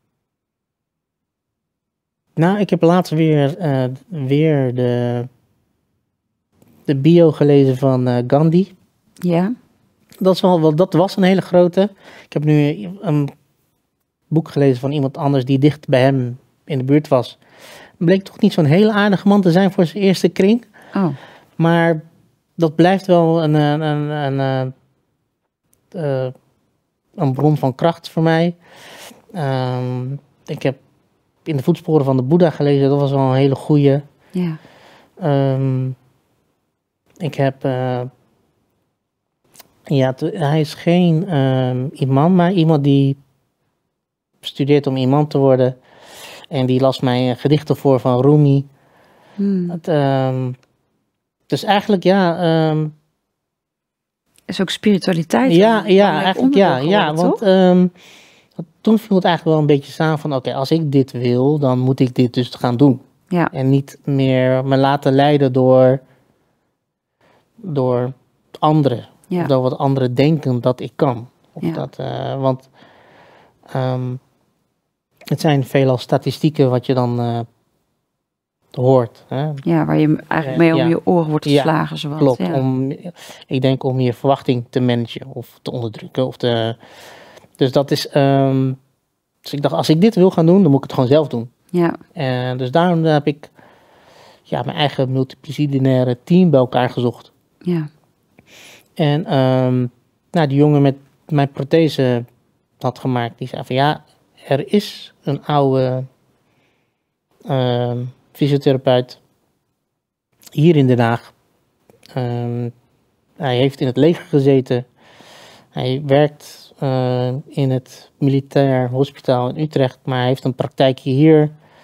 nou, ik heb laatst weer, uh, weer de, de bio gelezen van uh, Gandhi. Ja. Dat, is wel, dat was een hele grote. Ik heb nu een boek gelezen van iemand anders die dicht bij hem in de buurt was. Bleek toch niet zo'n hele aardige man te zijn voor zijn eerste kring. Oh. Maar dat blijft wel een, een, een, een, een, uh, een bron van kracht voor mij. Um, ik heb in de voetsporen van de Boeddha gelezen. Dat was wel een hele goeie. Ja. Um, ik heb... Uh, ja, t- hij is geen um, imam, maar iemand die studeert om imam te worden. En die las mij gedichten voor van Rumi. Hmm. Het, um, dus eigenlijk, ja... Um, is ook spiritualiteit. Ja, ja eigenlijk ja. Geworden, ja want um, toen viel het eigenlijk wel een beetje samen van... Oké, okay, als ik dit wil, dan moet ik dit dus gaan doen. Ja. En niet meer me laten leiden door... door anderen. Ja. Of door wat anderen denken dat ik kan. Of ja. dat, uh, want... Um, het zijn veelal statistieken wat je dan uh, hoort. Hè? Ja, waar je eigenlijk mee om ja. je oren wordt geslagen. Ja, zowat. Klopt. Ja. Om, ik denk om je verwachting te managen of te onderdrukken. Of te, dus dat is... Um, dus ik dacht, als ik dit wil gaan doen, dan moet ik het gewoon zelf doen. Ja. En dus daarom heb ik ja, mijn eigen multidisciplinaire team bij elkaar gezocht. Ja. En um, nou, die jongen met mijn prothese had gemaakt, die zei van ja, er is een oude um, fysiotherapeut hier in Den Haag. Um, hij heeft in het leger gezeten. Hij werkt uh, in het militair hospitaal in Utrecht, maar hij heeft een praktijkje hier.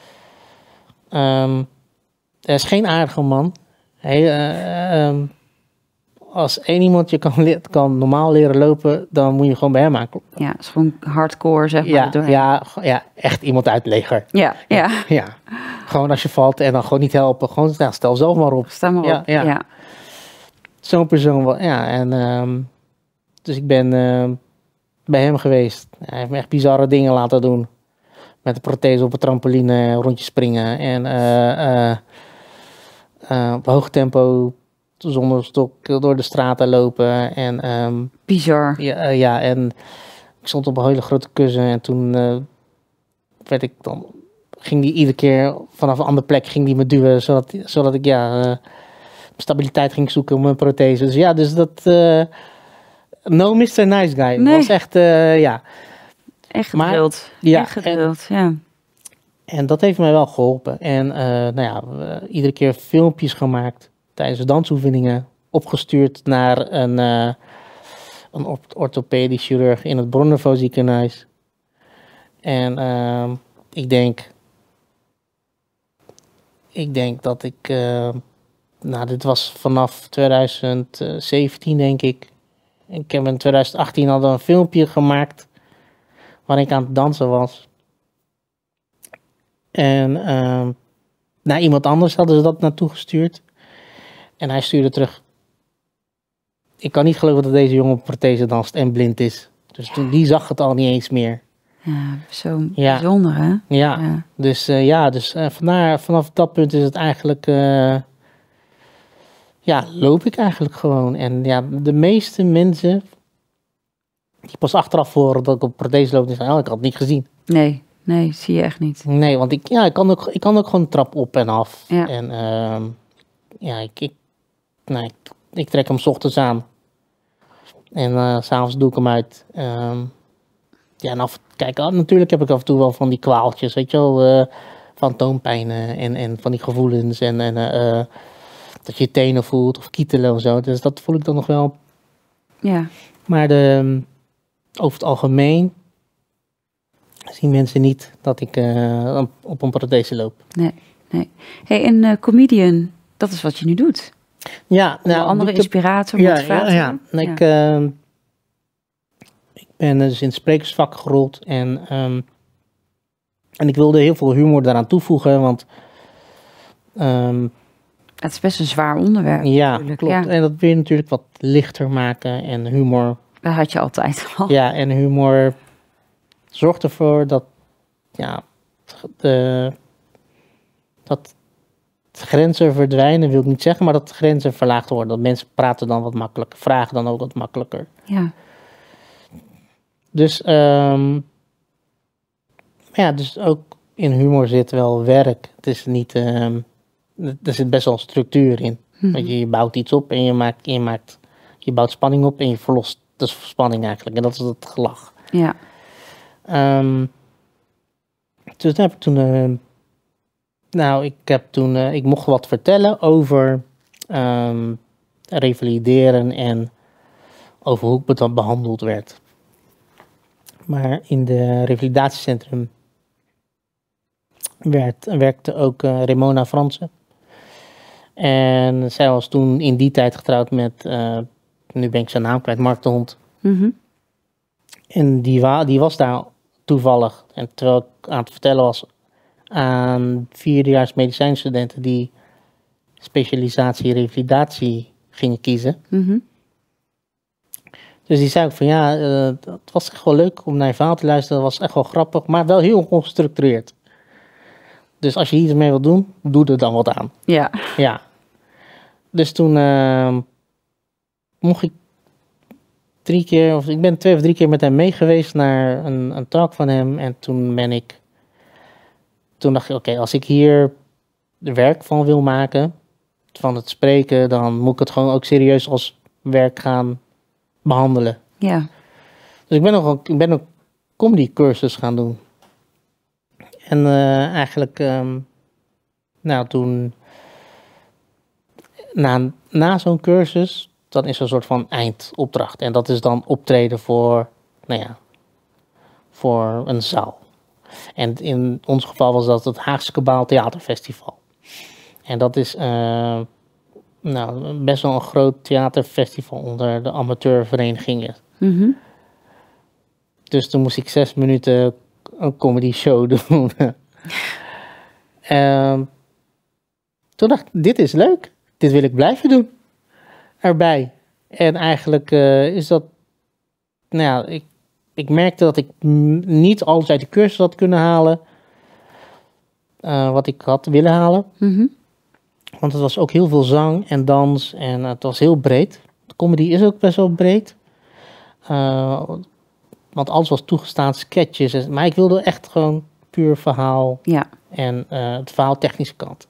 Um, hij is geen aardige man. Hij, uh, um, als één iemand je kan, kan normaal leren lopen, dan moet je gewoon bij hem aankloppen. Ja, het is gewoon hardcore, zeg maar. Ja, ja, ja, echt iemand uit het leger. Ja, ja. Ja, ja. Gewoon als je valt en dan gewoon niet helpen. Gewoon, ja, stel zelf maar op. Sta maar ja, op, ja. ja. Zo'n persoon wel, ja. En, um, dus ik ben uh, bij hem geweest. Hij heeft me echt bizarre dingen laten doen. Met de prothese op een trampoline, rondje springen. En uh, uh, uh, op hoog tempo zonder stok door de straten lopen. En, um, Bizar. Ja, uh, ja, en ik stond op een hele grote kussen. En toen uh, werd ik dan... ging die iedere keer vanaf een andere plek ging die me duwen. Zodat, zodat ik ja, uh, stabiliteit ging zoeken op mijn prothese. Dus ja, dus dat... Uh, no mister Nice Guy. Nee. Was echt, uh, ja... Echt geduld. Ja, echt geduld, en, ja. En dat heeft mij wel geholpen. En uh, nou ja, we, iedere keer filmpjes gemaakt tijdens de dansoefeningen. Opgestuurd naar een, uh, een orthopedisch chirurg in het Bronnevo ziekenhuis. En uh, ik denk... Ik denk dat ik... Uh, nou, dit was vanaf twintig zeventien, denk ik. Ik heb in twintig achttien al een filmpje gemaakt waarin ik aan het dansen was. En uh, naar iemand anders hadden ze dat naartoe gestuurd. En hij stuurde terug. Ik kan niet geloven dat deze jongen op prothese danst en blind is. Dus ja. toen, die zag het al niet eens meer. Ja, zo ja. bijzonder, hè? Ja, ja. dus, uh, ja, dus uh, vandaar, vanaf dat punt is het eigenlijk... Uh, ja, loop ik eigenlijk gewoon. En ja, de meeste mensen... die pas achteraf horen dat ik op prothese loop... die zeggen, oh, ik had het niet gezien. Nee, nee, zie je echt niet. Nee, want ik, ja, ik, kan, ook, ik kan ook gewoon trap op en af. Ja. En uh, ja, ik, ik, nou, ik, ik trek hem 's ochtends aan. En uh, 's avonds doe ik hem uit. Um, ja, en af, kijk, natuurlijk heb ik af en toe wel van die kwaaltjes, weet je wel. Uh, fantoompijnen en, en van die gevoelens. En, en uh, dat je je tenen voelt of kietelen of zo. Dus dat voel ik dan nog wel. Ja. Maar de, over het algemeen zien mensen niet dat ik uh, op een prothese loop. Nee, nee. Hey, en uh, comedian, dat is wat je nu doet. Ja, nou, een andere ik, inspirator, ja, motivator. Ja, ja. ja. Ik, uh, ik ben dus in het sprekersvak gerold en, um, en ik wilde heel veel humor daaraan toevoegen, want... Um, het is best een zwaar onderwerp. Ja, natuurlijk. klopt. Ja. En dat wil je natuurlijk wat lichter maken en humor. Dat had je altijd al. Ja, en humor zorgt ervoor dat, ja, de, dat grenzen verdwijnen, wil ik niet zeggen, maar dat grenzen verlaagd worden. Dat mensen praten dan wat makkelijker, vragen dan ook wat makkelijker. Ja. Dus, um, ja, dus ook in humor zit wel werk. Het is niet, um, er zit best wel structuur in. Mm-hmm. Want je, je bouwt iets op en je maakt, je maakt, je bouwt spanning op en je verlost de spanning eigenlijk. En dat is het gelach. Ja. Um, dus daar heb ik toen, uh, nou, ik heb toen, uh, ik mocht wat vertellen over um, revalideren en over hoe ik dan behandeld werd. Maar in de revalidatiecentrum werd, werkte ook uh, Ramona Fransen. En zij was toen in die tijd getrouwd met, uh, nu ben ik zijn naam kwijt, Mark de Hond. Mm-hmm. En die, wa- die was daar toevallig. En terwijl ik aan het vertellen was aan vierdejaars medicijnstudenten die specialisatie revalidatie gingen kiezen. Mm-hmm. Dus die zei ook van ja, uh, het was echt wel leuk om naar je verhaal te luisteren. Dat was echt wel grappig, maar wel heel ongestructureerd. Dus als je iets mee wil doen, doe er dan wat aan. Ja. Ja. Dus toen uh, mocht ik drie keer, of ik ben twee of drie keer met hem mee geweest naar een, een talk van hem. En toen ben ik, toen dacht ik, oké, okay, als ik hier werk van wil maken, van het spreken, dan moet ik het gewoon ook serieus als werk gaan behandelen. Ja. Dus ik ben nog ik ben een comedy cursus gaan doen. En uh, eigenlijk, um, nou toen, na, na zo'n cursus, dan is er een soort van eindopdracht. En dat is dan optreden voor, nou ja, voor een zaal. En in ons geval was dat het Haagse Kabaal Theaterfestival. En dat is uh, nou, best wel een groot theaterfestival onder de amateurverenigingen. Mm-hmm. Dus toen moest ik zes minuten een comedy show doen. uh, toen dacht ik, dit is leuk. Dit wil ik blijven doen. Erbij. En eigenlijk uh, is dat... Nou ja, ik, ik merkte dat ik m- niet alles uit de cursus had kunnen halen. Uh, wat ik had willen halen. Mm-hmm. Want het was ook heel veel zang en dans. En uh, het was heel breed. De comedy is ook best wel breed. Uh, want alles was toegestaan, sketches. Maar ik wilde echt gewoon puur verhaal. Ja. En uh, het verhaaltechnische kant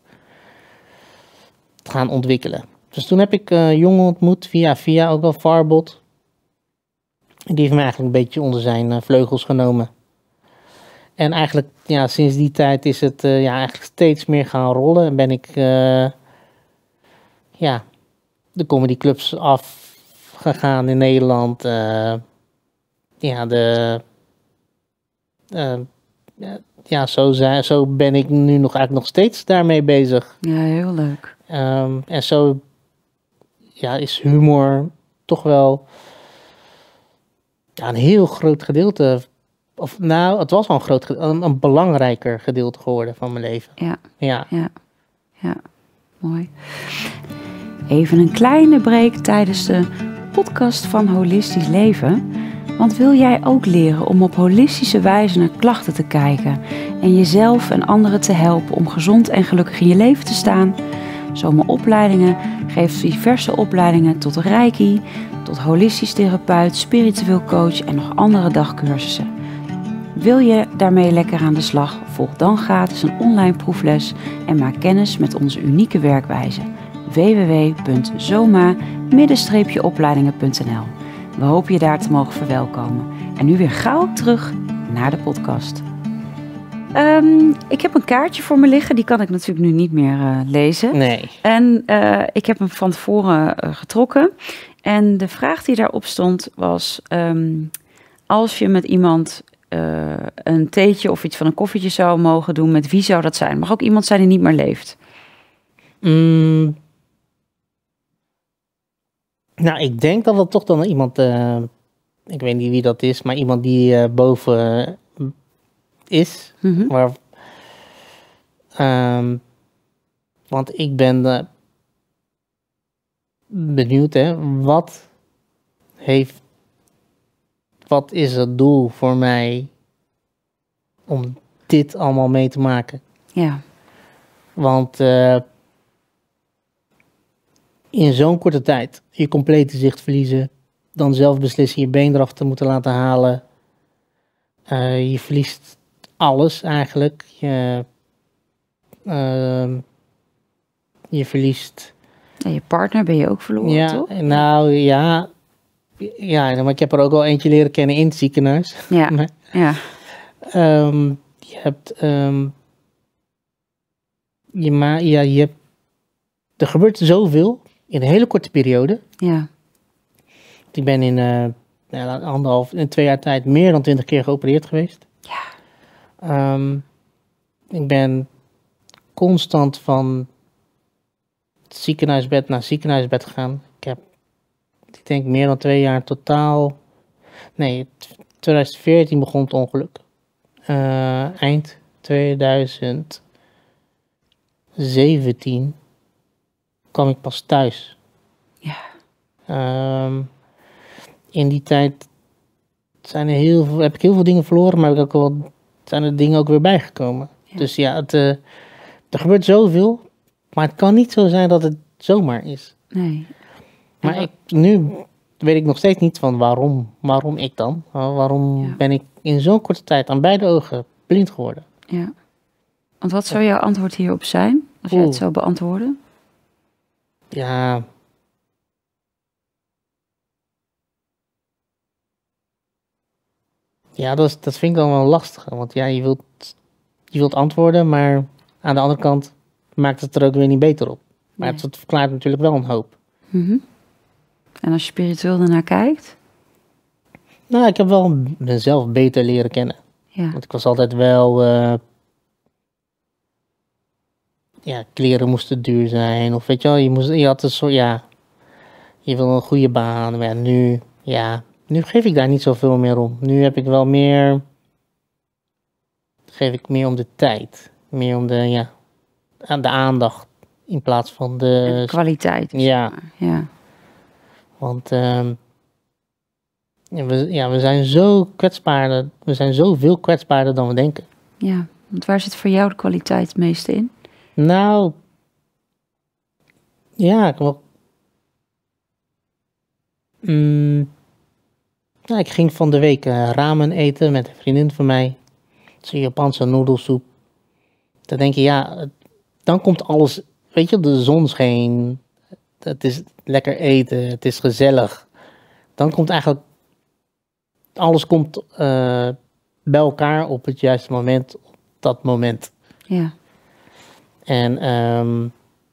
gaan ontwikkelen. Dus toen heb ik uh, jongen ontmoet via via, ook wel Farbot. Die heeft me eigenlijk een beetje onder zijn uh, vleugels genomen. En eigenlijk, ja, sinds die tijd is het uh, ja, eigenlijk steeds meer gaan rollen. En ben ik uh, ja, de comedyclubs afgegaan in Nederland. Uh, ja, de... Uh, ja, zo, zijn, zo ben ik nu nog eigenlijk nog steeds daarmee bezig. Ja, heel leuk. Um, en zo ja, is humor toch wel ja, een heel groot gedeelte. Of nou, het was wel een groot gedeelte, een, een belangrijker gedeelte geworden van mijn leven. Ja. Ja. Ja. Ja. Mooi. Even een kleine break tijdens de podcast van Holistisch Leven. Want wil jij ook leren om op holistische wijze naar klachten te kijken en jezelf en anderen te helpen om gezond en gelukkig in je leven te staan? Zomer Opleidingen geeft diverse opleidingen tot Reiki, tot holistisch therapeut, spiritueel coach en nog andere dagcursussen. Wil je daarmee lekker aan de slag? Volg dan gratis een online proefles en maak kennis met onze unieke werkwijze. w w w punt zoma opleidingen punt n l. We hopen je daar te mogen verwelkomen. En nu weer gauw terug naar de podcast. Um, ik heb een kaartje voor me liggen. Die kan ik natuurlijk nu niet meer uh, lezen. Nee. En uh, ik heb hem van tevoren uh, getrokken. En de vraag die daarop stond was... Um, als je met iemand uh, een theetje of iets van een koffietje zou mogen doen... met wie zou dat zijn? Mag ook iemand zijn die niet meer leeft? Mm. Nou, ik denk dat het toch dan iemand... Uh, ik weet niet wie dat is, maar iemand die uh, boven... Uh, is. Mm-hmm. Maar, um, want ik ben uh, benieuwd, hè, wat heeft, wat is het doel voor mij om dit allemaal mee te maken? Ja. Want uh, in zo'n korte tijd je complete zicht verliezen, dan zelf beslissen je been eraf te moeten laten halen, uh, je verliest alles eigenlijk. Je, uh, je verliest... En je partner ben je ook verloren, ja, toch? Nou ja, ja, maar ik heb er ook wel eentje leren kennen in het ziekenhuis. Ja, maar, ja. Um, je hebt... Um, je ma ja, je hebt... Er gebeurt zoveel in een hele korte periode. Ja. Ik ben in uh, ja, anderhalf, in twee jaar tijd meer dan twintig keer geopereerd geweest. Ja. Um, ik ben constant van ziekenhuisbed naar ziekenhuisbed gegaan. Ik heb, ik denk, meer dan twee jaar totaal... Nee, twintig veertien begon het ongeluk. Uh, eind twintig zeventien kwam ik pas thuis. Ja. Um, in die tijd zijn er heel veel, heb ik heel veel dingen verloren, maar heb ik ook wel... zijn er dingen ook weer bijgekomen. Ja. Dus ja, het, uh, er gebeurt zoveel, maar het kan niet zo zijn dat het zomaar is. Nee. Maar ik, nu weet ik nog steeds niet van waarom, waarom ik dan? Waarom ja. ben ik in zo'n korte tijd aan beide ogen blind geworden? Ja. Want wat zou jouw antwoord hierop zijn, als jij het zou beantwoorden? Ja... Ja, dat, is, dat vind ik dan wel lastig. Want ja, je wilt, je wilt antwoorden, maar aan de andere kant maakt het er ook weer niet beter op. Maar nee. het verklaart natuurlijk wel een hoop. Mm-hmm. En als je spiritueel ernaar kijkt? Nou, ik heb wel mezelf beter leren kennen. Ja. Want ik was altijd wel... Uh, ja, kleren moesten duur zijn. Of weet je wel, je, moest, je had een soort... Ja, je wil een goede baan. Maar ja, nu... Ja... Nu geef ik daar niet zoveel meer om. Nu heb ik wel meer... Geef ik meer om de tijd. Meer om de, ja... Aan de aandacht. In plaats van de... de kwaliteit. Ja. Ja. Want... Um, ja, we, ja, we zijn zo kwetsbaarder. We zijn zoveel kwetsbaarder dan we denken. Ja. Want waar zit voor jou de kwaliteit het meeste in? Nou... Ja, ik wil... Mm, Nou, ik ging van de week uh, ramen eten met een vriendin van mij. Zo'n Japanse noedelsoep. Dan denk je, ja, dan komt alles... Weet je, de zon scheen. Het is lekker eten. Het is gezellig. Dan komt eigenlijk... Alles komt uh, bij elkaar op het juiste moment. Op dat moment. Ja. En um,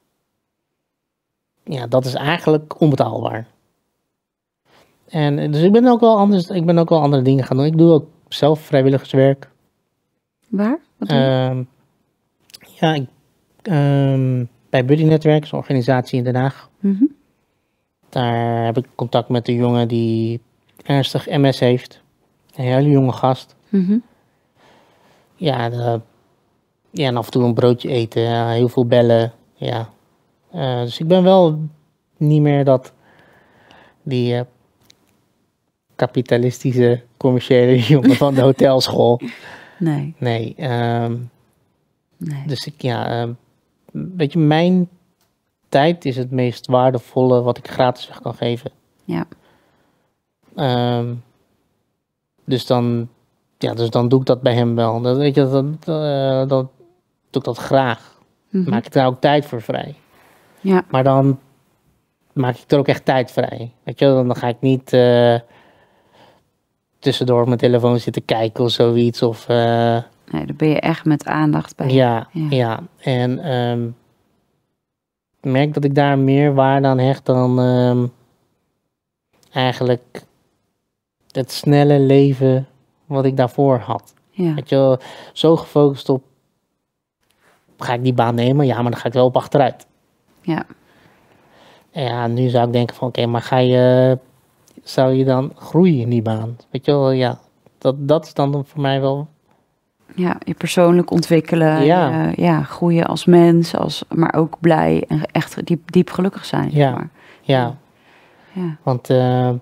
ja, dat is eigenlijk onbetaalbaar. En dus ik ben ook wel anders, ik ben ook wel andere dingen gaan doen. Ik doe ook zelf vrijwilligerswerk. Waar? Wat doe je? Um, ja, ik, um, bij Buddy Netwerk, een organisatie in Den Haag. Mm-hmm. Daar heb ik contact met een jongen die ernstig M S heeft. Een hele jonge gast. Mm-hmm. Ja, de, ja, en af en toe een broodje eten, ja, heel veel bellen. Ja. Uh, dus ik ben wel niet meer dat die... Uh, kapitalistische, commerciële jongen van de hotelschool. Nee. Nee. Um, nee. Dus ik, ja, um, weet je, mijn tijd is het meest waardevolle wat ik gratis weg kan geven. Ja. Um, dus dan, ja, dus dan doe ik dat bij hem wel. Dat, weet je, dat, uh, dat doe ik dat graag. Mm-hmm. Maak ik daar ook tijd voor vrij. Ja. Maar dan maak ik er ook echt tijd vrij. Weet je, dan ga ik niet... Uh, tussendoor op mijn telefoon zitten kijken of zoiets. Of, uh... Nee, dan ben je echt met aandacht bij. Ja, ja. ja. En um, ik merk dat ik daar meer waarde aan hecht dan um, eigenlijk het snelle leven wat ik daarvoor had. Ja. Weet je, zo gefocust op, ga ik die baan nemen? Ja, maar dan ga ik wel op achteruit. Ja. En ja, nu zou ik denken van, oké, okay, maar ga je... Zou je dan groeien in die baan? Weet je wel, ja. Dat, dat is dan voor mij wel... Ja, je persoonlijk ontwikkelen. Ja. Je, ja, groeien als mens, als, maar ook blij en echt diep, diep gelukkig zijn. Ja, zeg maar. ja. ja. Want uh,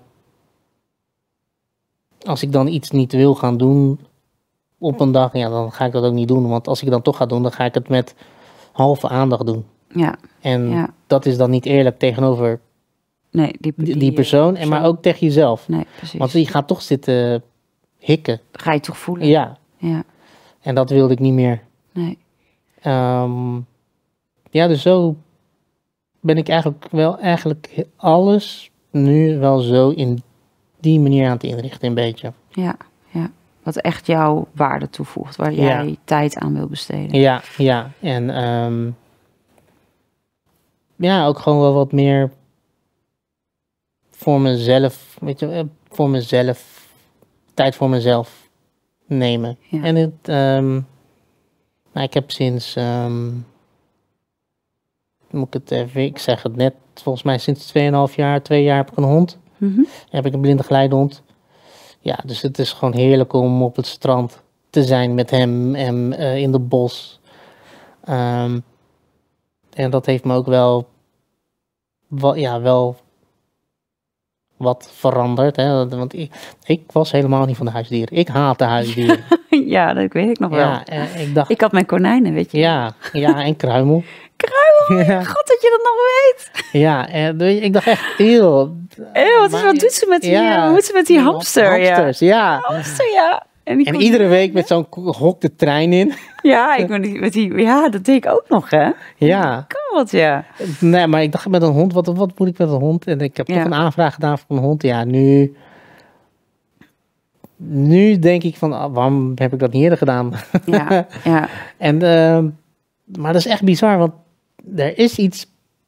als ik dan iets niet wil gaan doen op een dag, ja, dan ga ik dat ook niet doen. Want als ik dan toch ga doen, dan ga ik het met halve aandacht doen. Ja. En ja. dat is dan niet eerlijk tegenover... Nee, die, die, die, die persoon, en maar ook tegen jezelf. Nee, precies. Want je gaat toch zitten hikken. Dat ga je toch voelen? Ja. ja. En dat wilde ik niet meer. Nee. Um, ja, dus zo ben ik eigenlijk wel eigenlijk alles nu wel zo in die manier aan het inrichten een beetje. Ja, ja. Wat echt jouw waarde toevoegt, waar jij ja. tijd aan wil besteden. Ja, ja. En um, ja, ook gewoon wel wat meer... voor mezelf, weet je, voor mezelf, tijd voor mezelf nemen. Ja. En het, um, nou, ik heb sinds, um, moet ik het even, ik zeg het net, volgens mij sinds tweeënhalf jaar, twee jaar heb ik een hond. Mm-hmm. Heb ik een blinde geleidehond. Ja, dus het is gewoon heerlijk om op het strand te zijn met hem en uh, in de bos. Um, en dat heeft me ook wel, wel ja, wel... wat veranderd. Hè? Want ik, ik was helemaal niet van de huisdieren. Ik haatte huisdieren. Ja, dat weet ik nog wel. Ja, eh, ik dacht... Ik had mijn konijnen, weet je. Ja, ja en kruimel. Kruimel, Ja. god dat je dat nog weet. Ja, en weet je, ik dacht echt, eeuw. Eeuw, wat, is, wat doet ze met die, Ja, wat doet ze met die hamster? Hamsters, ja. ja. Hamster, ja. En, die En kon- iedere week met zo'n hok de trein in. Ja, ik met die, met die, ja, dat deed ik ook nog, hè. Ja. God, ja. Nee, maar ik dacht met een hond, wat, wat moet ik met een hond? En ik heb Ja. toch een aanvraag gedaan voor een hond. Ja, nu... Nu denk ik van, ah, waarom heb ik dat niet eerder gedaan? Ja, ja. En, uh, maar dat is echt bizar, want er is iets...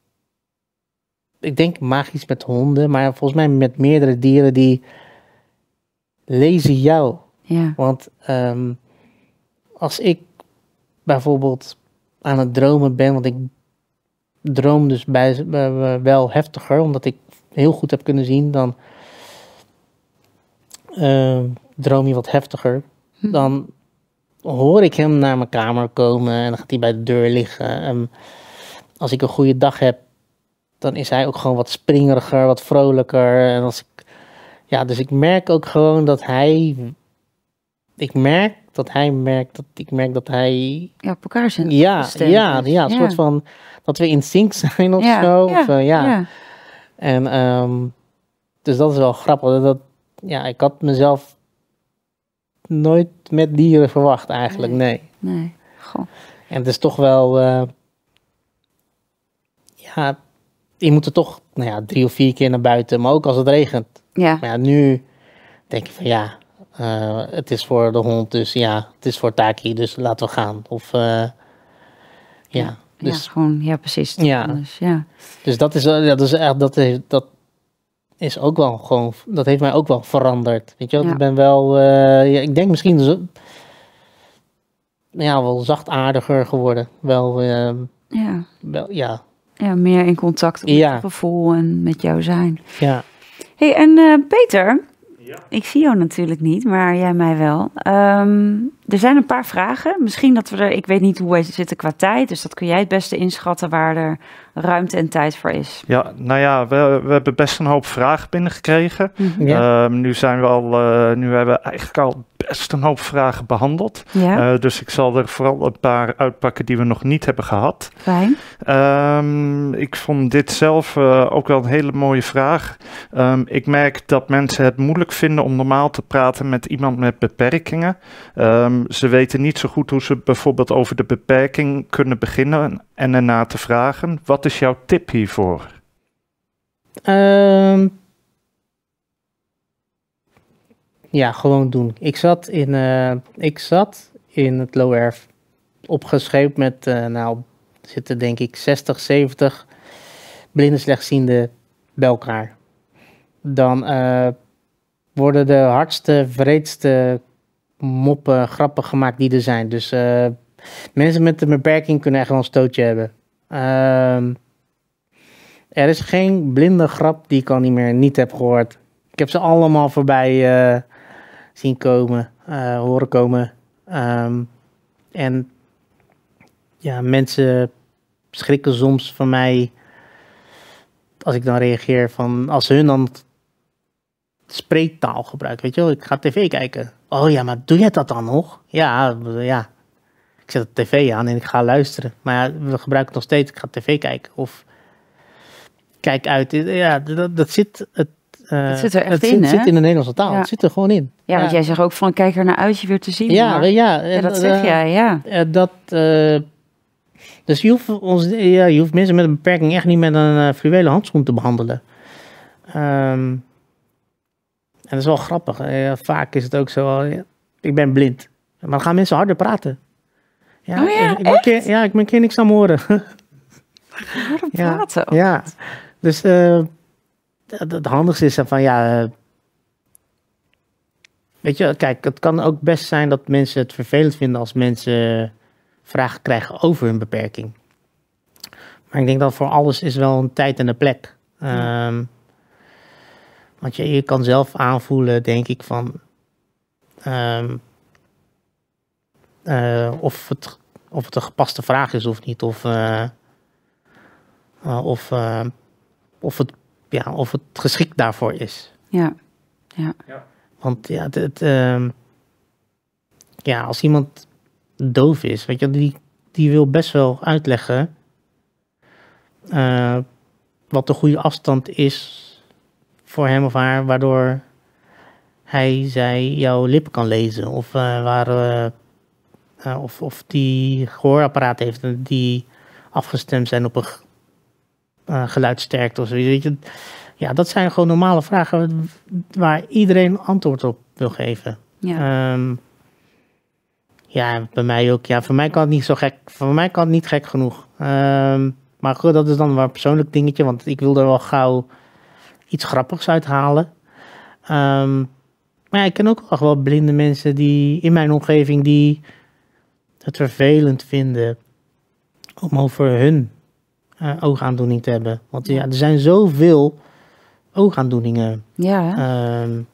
Ik denk magisch met honden, maar volgens mij met meerdere dieren die lezen jou. Ja. Want um, als ik bijvoorbeeld aan het dromen ben, want ik droom dus bij, uh, wel heftiger, omdat ik heel goed heb kunnen zien, dan uh, droom je wat heftiger. Hm. Dan hoor ik hem naar mijn kamer komen en dan gaat hij bij de deur liggen. Um, als ik een goede dag heb, dan is hij ook gewoon wat springeriger, wat vrolijker. En als ik, ja, dus ik merk ook gewoon dat hij... Ik merk dat hij merkt dat ik merk dat hij... Ja, op elkaar zijn. Ja, ja, ja, een ja. soort van... Dat we in sync zijn of ja, zo. Ja, of, uh, ja. ja. En um, dus dat is wel grappig. Dat, ja, ik had mezelf nooit met dieren verwacht eigenlijk, nee. Nee, nee. Goh. En het is toch wel... Uh, ja... Je moet er toch nou ja, drie of vier keer naar buiten, maar ook als het regent. Ja. Maar ja, nu denk je van ja, uh, het is voor de hond, dus ja, het is voor Taki, dus laten we gaan. Of uh, ja, ja, dus ja, gewoon, ja, precies. Ja. Dus, ja. dus dat is, dat is echt, dat is, dat is ook wel gewoon, dat heeft mij ook wel veranderd. Weet je wel, Ja. ik ben wel, uh, ja, ik denk misschien zo, ja, wel zachtaardiger geworden. Wel, uh, Ja. wel, ja. Ja, meer in contact met Ja. het gevoel en met jou zijn. Ja. Hey, en uh, Peter, Ja. ik zie jou natuurlijk niet, maar jij mij wel. Um, er zijn een paar vragen. Misschien dat we er, ik weet niet hoe wij zitten qua tijd, dus dat kun jij het beste inschatten waar er ruimte en tijd voor is. Ja, nou ja, we, we hebben best een hoop vragen binnengekregen. Mm-hmm. Ja. Um, nu zijn we al, uh, nu hebben we eigenlijk al best een hoop vragen behandeld. Ja, Uh, dus ik zal er vooral een paar uitpakken die we nog niet hebben gehad. fijn. Um, ik vond dit zelf uh, ook wel een hele mooie vraag. Um, ik merk dat mensen het moeilijk vinden om normaal te praten met iemand met beperkingen. Um, ze weten niet zo goed hoe ze bijvoorbeeld over de beperking kunnen beginnen en erna te vragen. Wat is jouw tip hiervoor? Um, ja, gewoon doen. Ik zat in, uh, ik zat in het Low Erf opgescheept met, uh, nou, er zitten denk ik zestig, zeventig blinde slechtzienden bij elkaar. Dan uh, worden de hardste, wreedste moppen, grappen gemaakt die er zijn. Dus uh, mensen met een beperking kunnen echt wel een stootje hebben. Um, er is geen blinde grap die ik al niet meer niet heb gehoord. Ik heb ze allemaal voorbij uh, zien komen, uh, horen komen. Um, en ja, mensen schrikken soms van mij als ik dan reageer van, als hun dan spreektaal gebruiken, weet je wel, ik ga tv kijken. Oh ja, maar doe jij dat dan nog? Ja, ja. Ik zet de tv aan en ik ga luisteren. Maar ja, we gebruiken het nog steeds, ik ga tv kijken. Of kijk uit. Ja, dat, dat zit... Het, uh, het zit er echt het in, zit, hè? zit in de Nederlandse taal. Ja. Het zit er gewoon in. Ja, want ja. jij zegt ook van, kijk er naar uit je weer te zien. Ja, maar, ja, ja, dat zeg uh, jij, ja. Uh, dat, uh, dus je hoeft, ons, ja, je hoeft mensen met een beperking echt niet met een uh, fluwelen handschoen te behandelen. Um, en dat is wel grappig. Uh, vaak is het ook zo, uh, ik ben blind. Maar dan gaan mensen harder praten. Ja, oh ja, ik, ik ben keer, ja, ik ben een keer niks aan me horen. Harder ja, praten. Oh. ja, dus uh, het, het handigste is van ja... Uh, weet je, kijk, het kan ook best zijn dat mensen het vervelend vinden als mensen vragen krijgen over hun beperking. Maar ik denk dat voor alles is wel een tijd en een plek. Ja. Um, want je, je kan zelf aanvoelen, denk ik, van um, uh, of, het, of het een gepaste vraag is of niet. Of, uh, uh, of, uh, of het ja, of het geschikt daarvoor is. Ja, ja. Ja. Want ja, het, het, um, ja, als iemand doof is, weet je, die, die wil best wel uitleggen uh, wat de goede afstand is voor hem of haar, waardoor hij, zij jouw lippen kan lezen. Of, uh, waar, uh, uh, of, of die gehoorapparaat heeft die afgestemd zijn op een uh, geluidsterkte of zo. Weet je, ja, dat zijn gewoon normale vragen waar iedereen antwoord op wil geven. Ja. Um, ja, bij mij ook. Ja, voor mij kan het niet zo gek. Voor mij kan het niet gek genoeg. Um, maar goed, dat is dan wel een persoonlijk dingetje, want ik wil er wel gauw iets grappigs uithalen. Um, maar ja, ik ken ook wel blinde mensen die in mijn omgeving die het vervelend vinden om over hun uh, oogaandoening te hebben. Want ja, er zijn zoveel oogaandoeningen. Ja. Um,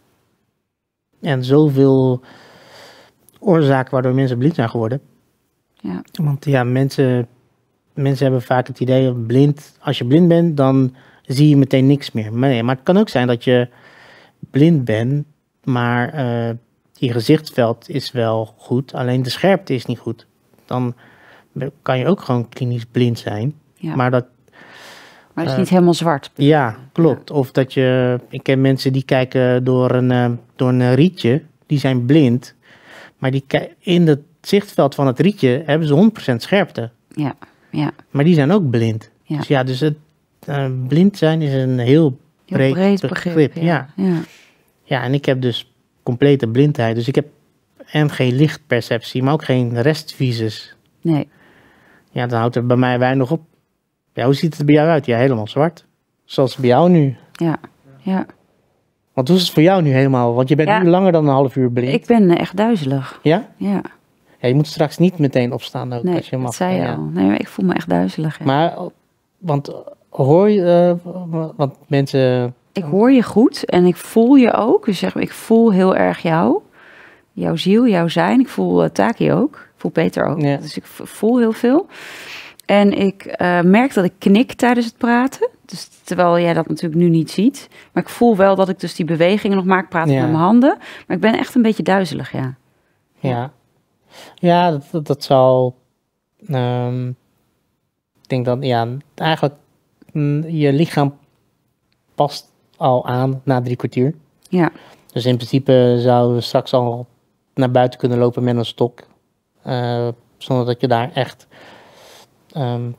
en zoveel oorzaken waardoor mensen blind zijn geworden. Ja. Want ja, mensen, mensen hebben vaak het idee, blind, als je blind bent, dan zie je meteen niks meer. Maar, nee, maar het kan ook zijn dat je blind bent, maar uh, je gezichtsveld is wel goed, alleen de scherpte is niet goed. Dan kan je ook gewoon klinisch blind zijn. Ja. Maar dat Maar het is uh, niet helemaal zwart. Ja, klopt. Ja. Of dat je, ik ken mensen die kijken door een, uh, door een rietje, die zijn blind, maar die in het zichtveld van het rietje hebben ze honderd procent scherpte. Ja, ja. Maar die zijn ook blind. Ja. Dus ja, dus het uh, blind zijn is een heel breed, heel breed begrip. begrip. Ja. Ja. Ja. Ja, en ik heb dus complete blindheid. Dus ik heb en geen lichtperceptie, maar ook geen restvisus. Nee. Ja, dan houdt er bij mij weinig op. Ja, hoe ziet het er bij jou uit? Ja, helemaal zwart. Zoals bij jou nu. Ja, ja. Want hoe is het voor jou nu helemaal? Want je bent ja. nu langer dan een half uur blind. Ik ben echt duizelig. Ja? Ja. Ja, je moet straks niet meteen opstaan ook. Nee, als je mag. dat zei je ja. al. Nee, maar ik voel me echt duizelig. Ja. Maar, want hoor je, uh, want mensen... Ik hoor je goed en ik voel je ook. Dus zeg maar, ik voel heel erg jou. Jouw ziel, jouw zijn. Ik voel uh, Taki ook. Ik voel Peter ook. Ja. Dus ik voel heel veel. En ik uh, merk dat ik knik tijdens het praten. Dus terwijl jij dat natuurlijk nu niet ziet. Maar ik voel wel dat ik dus die bewegingen nog maak. Praten ja. met mijn handen. Maar ik ben echt een beetje duizelig, ja. Ja, ja dat, dat, dat zal... Um, ik denk dat, ja, eigenlijk... Mm, je lichaam past al aan na drie kwartier. Ja. Dus in principe zouden we straks al naar buiten kunnen lopen met een stok. Uh, zonder dat je daar echt... Um,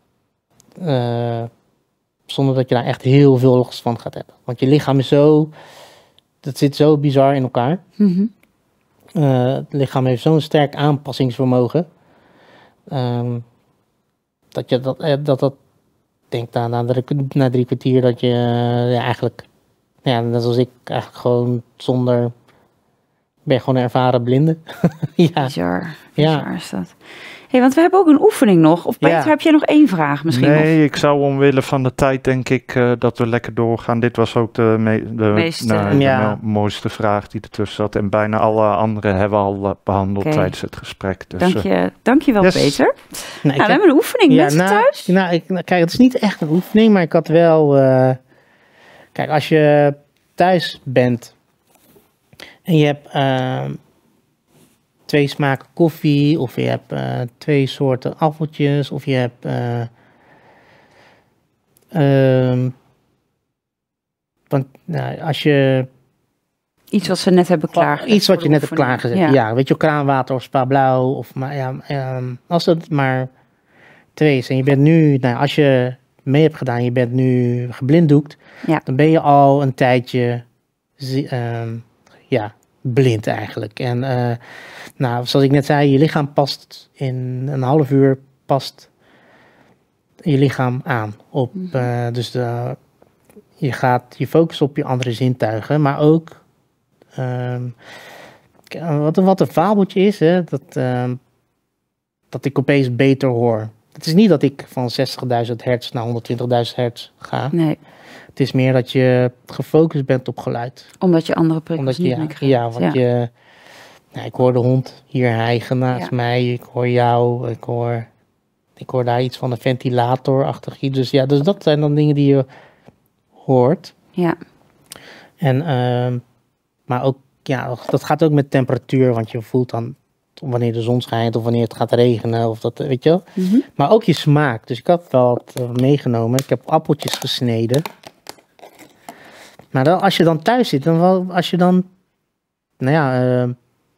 uh, zonder dat je daar echt heel veel last van gaat hebben. Want je lichaam is zo... Dat zit zo bizar in elkaar. Mm-hmm. Uh, het lichaam heeft zo'n sterk aanpassingsvermogen. Um, dat je dat... Uh, dat, dat denk na, na, na drie kwartier dat je uh, ja, eigenlijk... Ja, net als ik eigenlijk gewoon zonder... Ben je gewoon een ervaren blinde. ja. Bizar. Bizar ja. is dat. Hey, want we hebben ook een oefening nog. Of Peter, ja. heb jij nog één vraag misschien? Nee, of? ik zou omwille van de tijd denk ik uh, dat we lekker doorgaan. Dit was ook de, me- de, Meeste, nou, de ja. mooiste vraag die ertussen zat. En bijna alle andere hebben we al uh, behandeld okay. tijdens het gesprek. Dus, dank, je, dank je wel, yes. Peter. Nou, nou, we heb, hebben een oefening. Ja, mensen nou, thuis? Nou, ik, kijk, het is niet echt een oefening, maar ik had wel... Uh, kijk, als je thuis bent en je hebt... Uh, twee smaken koffie, of je hebt uh, twee soorten appeltjes, of je hebt uh, uh, want nou, als je iets wat ze net hebben klaargezet. Iets wat je net hebt klaargezet, ja. ja. Weet je, kraanwater of Spa Blauw, of maar ja, um, als het maar twee is en je bent nu, nou, als je mee hebt gedaan, je bent nu geblinddoekt, ja. dan ben je al een tijdje, um, ja, blind eigenlijk. En uh, nou, zoals ik net zei, je lichaam past in een half uur past je lichaam aan. Op, uh, dus de, je gaat je focus op je andere zintuigen, maar ook um, wat, wat een fabeltje is, hè, dat, um, dat ik opeens beter hoor. Het is niet dat ik van zestigduizend hertz naar honderdtwintigduizend hertz ga. Nee. Het is meer dat je gefocust bent op geluid. Omdat je andere prikkels niet je, meer krijgt. Ja, want ja. je... Nou, ik hoor de hond hier hijgen naast ja. mij. Ik hoor jou. Ik hoor, ik hoor daar iets van een ventilatorachtig iets. Dus ja, dus dat zijn dan dingen die je hoort. Ja. En, ehm, maar ook, ja, dat gaat ook met temperatuur, want je voelt dan wanneer de zon schijnt of wanneer het gaat regenen of dat, weet je wel. Mm-hmm. Maar ook je smaak. Dus ik had wel wat uh, meegenomen. Ik heb appeltjes gesneden. Maar dan, als je dan thuis zit, dan wel, als je dan, nou ja, uh,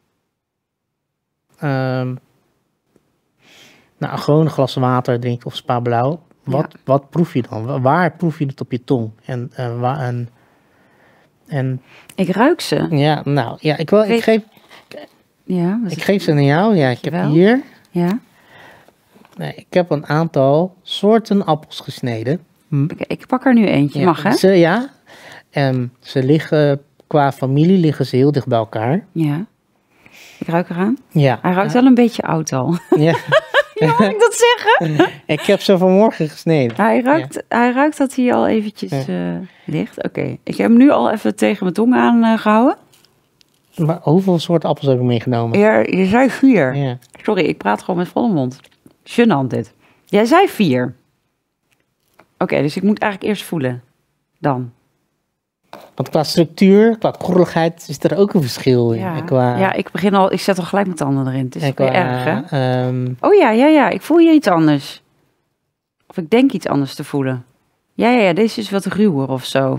uh, nou, gewoon een glas water drinkt of Spa Blauw. Wat, ja. wat proef je dan? Waar proef je het op je tong? En, uh, waar, en, en ik ruik ze. Ja, nou, ja, ik, wil, ik geef... Ja, ik geef ze aan jou. Ja, ik heb wel. hier. Ja. Nee, ik heb een aantal soorten appels gesneden. Okay, ik pak er nu eentje. Ja, Mag, hè? Ze, ja. En ze liggen, qua familie liggen ze heel dicht bij elkaar. Ja. Ik ruik eraan. Ja. Hij ruikt ja. wel een beetje oud al. Ja. Ja, mag ik dat zeggen? Ik heb ze vanmorgen gesneden. Hij ruikt, ja. hij ruikt dat hij al eventjes ja. uh, ligt. Oké. Okay. Ik heb hem nu al even tegen mijn tong aangehouden. Uh, Maar hoeveel soorten appels heb ik meegenomen? Ja, je zei vier. Ja. Sorry, ik praat gewoon met volle mond. Gênant dit. Jij zei vier. Oké, okay, dus ik moet eigenlijk eerst voelen. Dan. Want qua structuur, qua korreligheid is er ook een verschil in. Ja, qua... ja ik begin al, ik zet al gelijk mijn tanden erin. Het is en qua, weer erg, hè? Um... Oh ja, ja, ja. Ik voel hier iets anders. Of ik denk iets anders te voelen. Ja, ja, ja. Deze is wat ruwer of zo.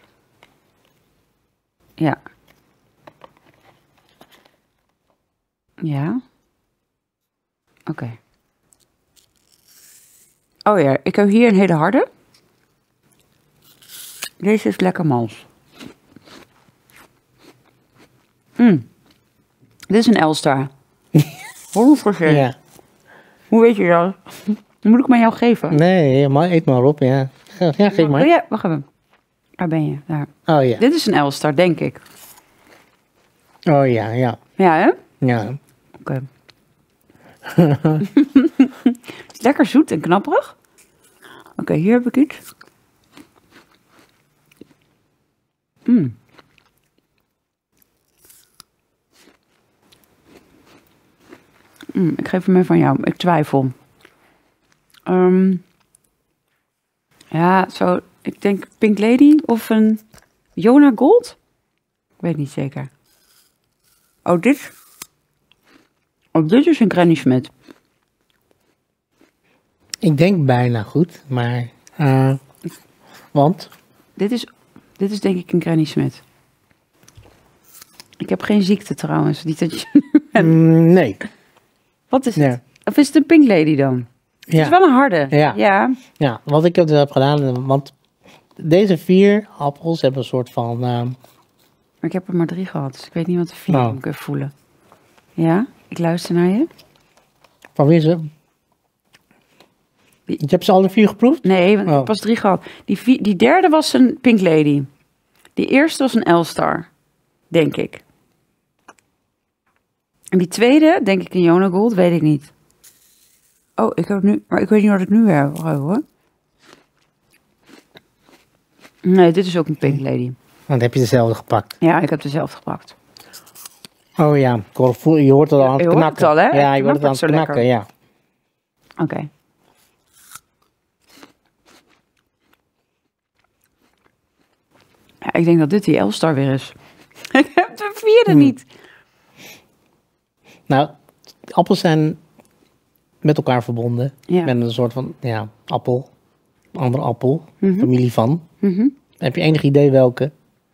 Ja. Ja. Oké. Okay. Oh ja, ik heb hier een hele harde. Deze is lekker mals. Mm. Dit is een Elstar. honderd procent. Ja. Hoe weet je dat? Dan moet ik maar jou geven. Nee, maar eet maar op, ja. Ja, geef maar. Oh ja, wacht even. Waar ben je? Daar. Oh ja. Dit is een Elstar, denk ik. Oh ja, ja. Ja, hè? Ja. Oké. Okay. Het is lekker zoet en knapperig. Oké, okay, hier heb ik iets. Mm. Mm, ik geef hem even van jou. Ik twijfel. Um, ja, zo. Ik denk Pink Lady of een Jona Gold. Ik weet niet zeker. Oh, dit. Oh, dit is een Granny Smith. Ik denk bijna goed, maar... Uh, want? Dit is, dit is denk ik een Granny Smith. Ik heb geen ziekte trouwens. Niet dat je... mm, nee. Wat is ja. het? Of is het een Pink Lady dan? Het ja. is wel een harde. Ja. Ja. Ja, wat ik dus heb gedaan, want deze vier appels hebben een soort van... Uh... Maar ik heb er maar drie gehad, dus ik weet niet wat de vier oh. moet even voelen. Ja, ik luister naar je. Van wie is ze? Je hebt ze alle vier geproefd? Nee, want oh. ik heb pas drie gehad. Die, vier, die derde was een Pink Lady. Die eerste was een Elstar, denk ik. En die tweede, denk ik een Jona Gold, weet ik niet. Oh, ik heb het nu, maar ik weet niet wat ik nu heb, hoor. Nee, dit is ook een Pink Lady. Dan heb je dezelfde gepakt. Ja, ik heb dezelfde gepakt. Oh ja, je hoort het al aan het je knakken. Hoort het al, hè? Ja, je hoort het aan het knakken, lekker. Ja. Oké. Okay. Ja, ik denk dat dit die Elstar weer is. Ik heb de vierde hmm. niet. Nou, appels zijn met elkaar verbonden. Ja. Met een soort van, ja, appel. Andere appel. Mm-hmm. Familie van. Mm-hmm. Heb je enig idee welke?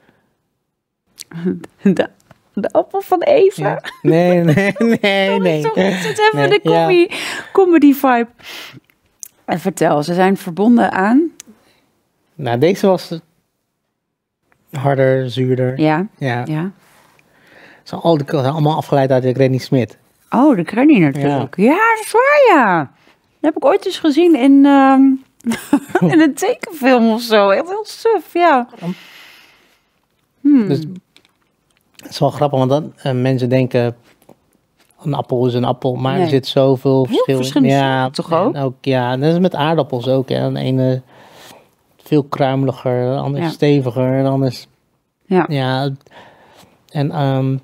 De, de appel van Eva? Ja. Nee, nee, nee, nee. Sorry, het zit even nee. de comedy, ja. comedy vibe. En vertel, ze zijn verbonden aan? Nou, deze was harder, zuurder. Ja, ja. ja. Ze zijn, al, zijn allemaal afgeleid uit de Granny Smith. Oh, de Granny natuurlijk. Ja, ja, dat is waar, ja. Dat heb ik ooit eens gezien in, um, in een tekenfilm of zo. Heel, heel suf, ja. Hmm. Dus, het is wel grappig, want dan, uh, mensen denken... Een appel is een appel, maar nee. er zit zoveel verschil in. Verschillende ja, toch ook? ook? Ja, dat is met aardappels ook. Hè. De ene veel kruimeliger, de andere ja. steviger, de andere... Ja. ja. En um,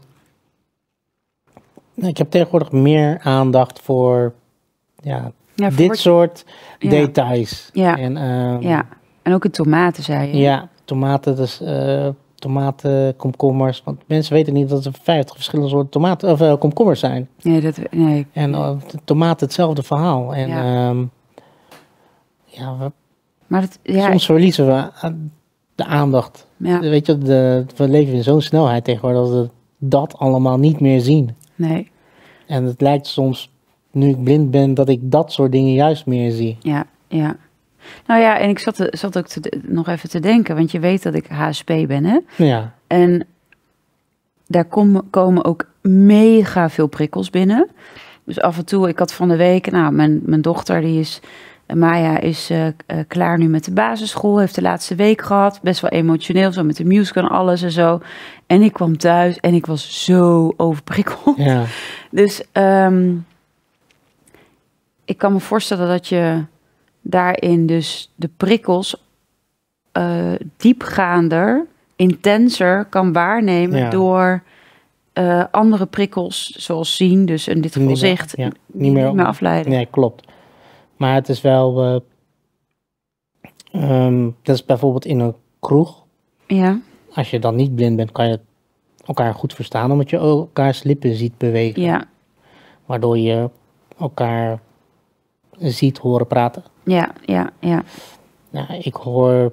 ik heb tegenwoordig meer aandacht voor, ja, ja, dit voor soort ja. details. Ja. En, um, ja, en ook in tomaten, zei je. Ja, tomaten, dus, uh, tomaten, komkommers. Want mensen weten niet dat er vijftig verschillende soorten tomaten of uh, komkommers zijn. Nee, dat nee. En uh, tomaten hetzelfde verhaal. En ja, um, ja, we, maar dat, ja soms verliezen we de aandacht. Ja. Weet je, de, we leven in zo'n snelheid tegenwoordig dat we dat allemaal niet meer zien. Nee. En het lijkt soms, nu ik blind ben, dat ik dat soort dingen juist meer zie. Ja, ja. Nou ja, en ik zat, te, zat ook te, nog even te denken, want je weet dat ik H S P ben, hè? Ja. En daar kom, komen ook mega veel prikkels binnen. Dus af en toe, ik had van de week, nou, mijn, mijn dochter, die is, Maya, is uh, uh, klaar nu met de basisschool, heeft de laatste week gehad, best wel emotioneel, zo met de musical en alles en zo. En ik kwam thuis en ik was zo overprikkeld. Ja. Dus um, ik kan me voorstellen dat je daarin dus de prikkels uh, diepgaander, intenser kan waarnemen ja. door uh, andere prikkels, zoals zien, dus in dit geval niet meer, zicht, ja, niet, niet, meer, niet meer afleiden. Nee, klopt. Maar het is wel, uh, um, dat is bijvoorbeeld in een kroeg. Ja. Als je dan niet blind bent, kan je elkaar goed verstaan, omdat je elkaars lippen ziet bewegen. Ja. Waardoor je elkaar ziet horen praten. Ja, ja, ja. Nou, ik hoor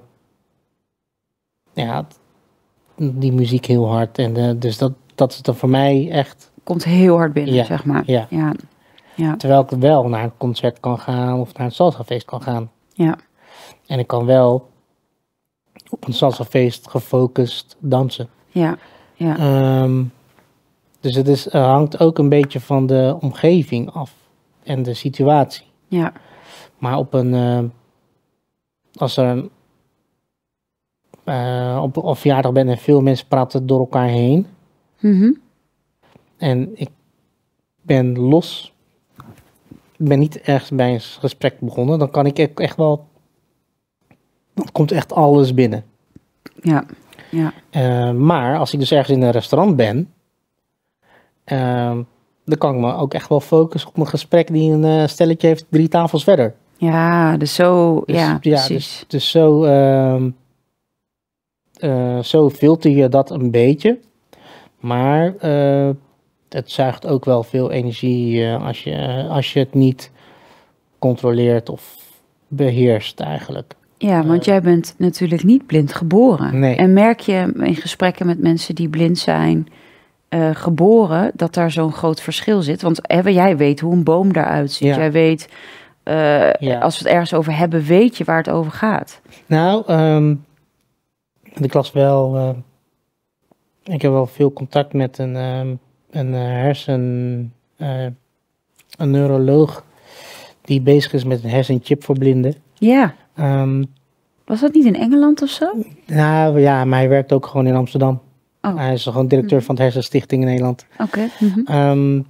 ja, die muziek heel hard. En uh, dus dat, dat is dan voor mij echt... Komt heel hard binnen, ja, zeg maar. Ja. Ja. Ja. Terwijl ik wel naar een concert kan gaan of naar een salsafeest kan gaan. Ja. En ik kan wel op een salsafeest gefocust dansen. Ja, ja. Um, dus het is, uh, hangt ook een beetje van de omgeving af en de situatie. Ja. Maar op een, uh, als er een, uh, op een verjaardag ben en veel mensen praten door elkaar heen. Mm-hmm. En ik ben los, ik ben niet ergens bij een gesprek begonnen, dan kan ik echt wel, dan komt echt alles binnen. Ja, ja. Uh, maar als ik dus ergens in een restaurant ben, uh, dan kan ik me ook echt wel focussen op een gesprek die een uh, stelletje heeft drie tafels verder. Ja, dus zo, dus, ja, ja, precies. Dus, dus zo, uh, uh, zo filter je dat een beetje. Maar uh, het zuigt ook wel veel energie uh, als, je, uh, als je het niet controleert of beheerst eigenlijk. Ja, want jij bent natuurlijk niet blind geboren. Nee. En merk je in gesprekken met mensen die blind zijn uh, geboren, dat daar zo'n groot verschil zit? Want hè, jij weet hoe een boom daaruit ziet. Ja. Jij weet, uh, ja. als we het ergens over hebben, weet je waar het over gaat. Nou, um, ik las wel, uh, ik heb wel veel contact met een, um, een hersen, uh, een neuroloog die bezig is met een hersenchip voor blinden. Ja. Um, Was dat niet in Engeland of zo? Nou ja, maar hij werkt ook gewoon in Amsterdam. Oh. Hij is gewoon directeur mm. van de Hersenstichting in Nederland. Oké. Okay. Mm-hmm. Um,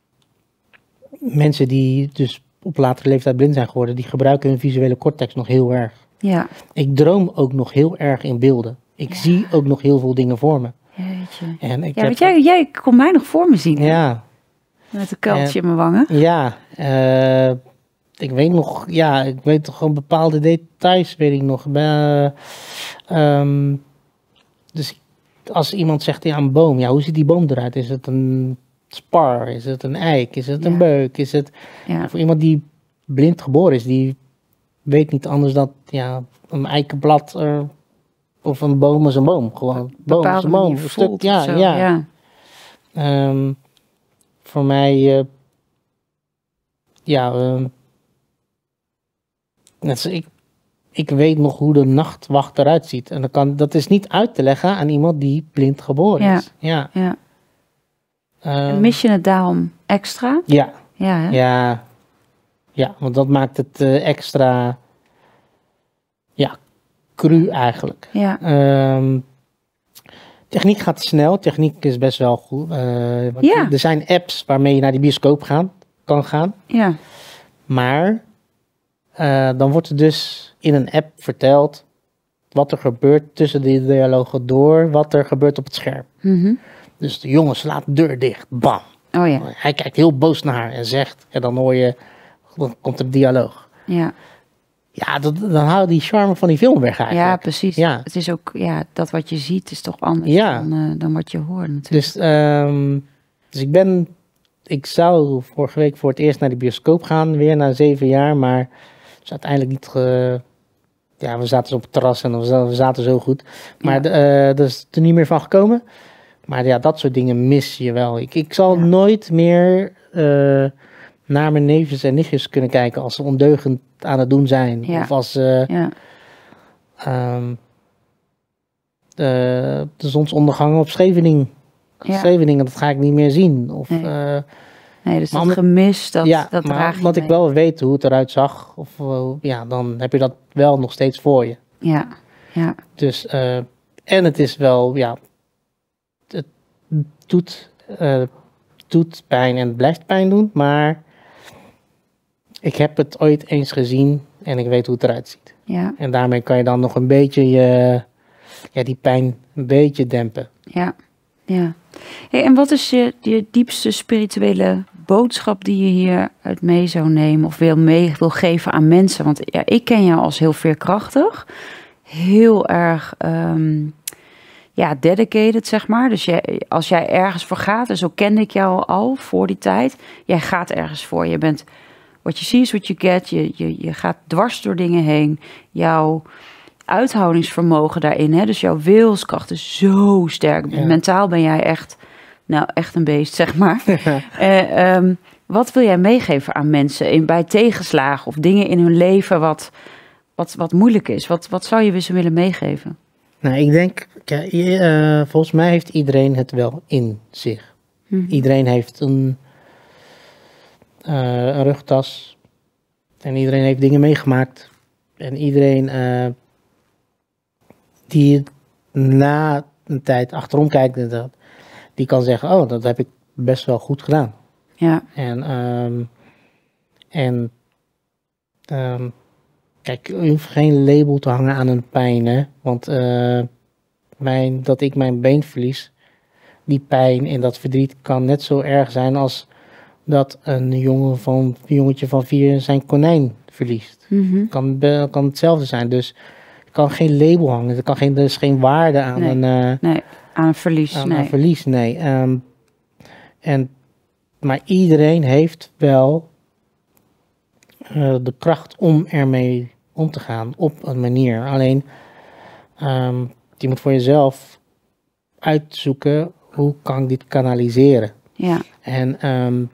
mensen die dus op latere leeftijd blind zijn geworden, die gebruiken hun visuele cortex nog heel erg. Ja. Ik droom ook nog heel erg in beelden. Ik ja. zie ook nog heel veel dingen voor me. Jeetje. En ik ja, heb... weet jij, jij kon mij nog voor me zien. Ja. Met een kuiltje in mijn wangen. Ja. Uh, ik weet nog, ja, ik weet toch gewoon bepaalde details, weet ik nog. Uh, um, dus als iemand zegt, ja, een boom, ja, hoe ziet die boom eruit? Is het een spar? Is het een eik? Is het ja. een beuk? Is het, ja. Voor iemand die blind geboren is, die weet niet anders dan, ja, een eikenblad uh, of een boom is een boom. Gewoon, boom is een boom. Een stuk, ja, zo, ja. ja. Um, voor mij, uh, ja, uh, net zo, ik, ik weet nog hoe de nachtwacht eruit ziet. En dat, kan, dat is niet uit te leggen aan iemand die blind geboren ja. is. Ja. ja. Um, en mis je het daarom extra? Ja. Ja, hè? Ja. Ja, want dat maakt het uh, extra, ja, cru eigenlijk. Ja. Um, techniek gaat snel. Techniek is best wel goed. Uh, ja. Er zijn apps waarmee je naar die bioscoop gaan, kan gaan. Ja. Maar uh, dan wordt er dus in een app verteld wat er gebeurt tussen die dialogen door, wat er gebeurt op het scherm. Mm-hmm. Dus de jongen slaat de deur dicht. Bam. Oh ja. Hij kijkt heel boos naar haar en zegt, en dan hoor je, dan komt er dialoog. Ja. Ja, dat, dan houdt die charme van die film weg eigenlijk. Ja, precies. Ja. Het is ook, ja, dat wat je ziet is toch anders Ja. dan, uh, dan wat je hoort natuurlijk. Dus, um, dus ik ben, ik zou vorige week voor het eerst naar de bioscoop gaan, weer na zeven jaar, maar is uiteindelijk niet, ge, ja, we zaten op het terras en we zaten zo goed. Maar ja. de, uh, dat is er niet meer van gekomen. Maar ja, dat soort dingen mis je wel. Ik, ik zal ja. nooit meer uh, naar mijn neefjes en nichtjes kunnen kijken als ze ondeugend aan het doen zijn. Ja. Of als uh, ja. um, de, de zonsondergang op Scheveningen. Ja. Scheveningen, dat ga ik niet meer zien. Of, nee. Uh, nee, dus dat gemis, dat, ja, dat maar draag je omdat mee. ik wel weet hoe het eruit zag, of, uh, ja, dan heb je dat wel nog steeds voor je. Ja, ja. Dus, uh, en het is wel, ja, het doet, uh, doet pijn en het blijft pijn doen, maar ik heb het ooit eens gezien en ik weet hoe het eruit ziet. Ja. En daarmee kan je dan nog een beetje je, ja, die pijn een beetje dempen. Ja, ja. Hey, en wat is je, je diepste spirituele boodschap die je hier uit mee zou nemen of wil mee wil geven aan mensen? Want ja, ik ken jou als heel veerkrachtig, heel erg um, ja, dedicated, zeg maar. Dus jij, als jij ergens voor gaat, en zo kende ik jou al voor die tijd, jij gaat ergens voor. Je bent, what you see is what you get. Je, je, je gaat dwars door dingen heen. Jouw uithoudingsvermogen daarin, hè? Dus jouw wilskracht is zo sterk. Ja. Mentaal ben jij echt, nou, echt een beest, zeg maar. uh, um, wat wil jij meegeven aan mensen in, bij tegenslagen of dingen in hun leven wat, wat, wat moeilijk is? Wat, wat zou je ze willen meegeven? Nou, ik denk, ja, uh, volgens mij heeft iedereen het wel in zich. Mm-hmm. Iedereen heeft een, uh, een rugtas. En iedereen heeft dingen meegemaakt. En iedereen uh, die na een tijd achterom kijkt, dat, die kan zeggen, oh, dat heb ik best wel goed gedaan. Ja. En, um, en um, kijk, je hoeft geen label te hangen aan een pijn, hè. Want uh, mijn, dat ik mijn been verlies, die pijn en dat verdriet kan net zo erg zijn als dat een, jongen van, een jongetje van vier zijn konijn verliest. Mm-hmm. Kan, kan hetzelfde zijn. Dus er kan geen label hangen. Er, kan geen, er is geen waarde aan, nee. een, uh, nee, aan een verlies. Aan nee. een verlies, nee. Um, en, maar iedereen heeft wel uh, de kracht om ermee om te gaan op een manier. Alleen, um, je moet voor jezelf uitzoeken, hoe kan ik dit kanaliseren? Ja. En um,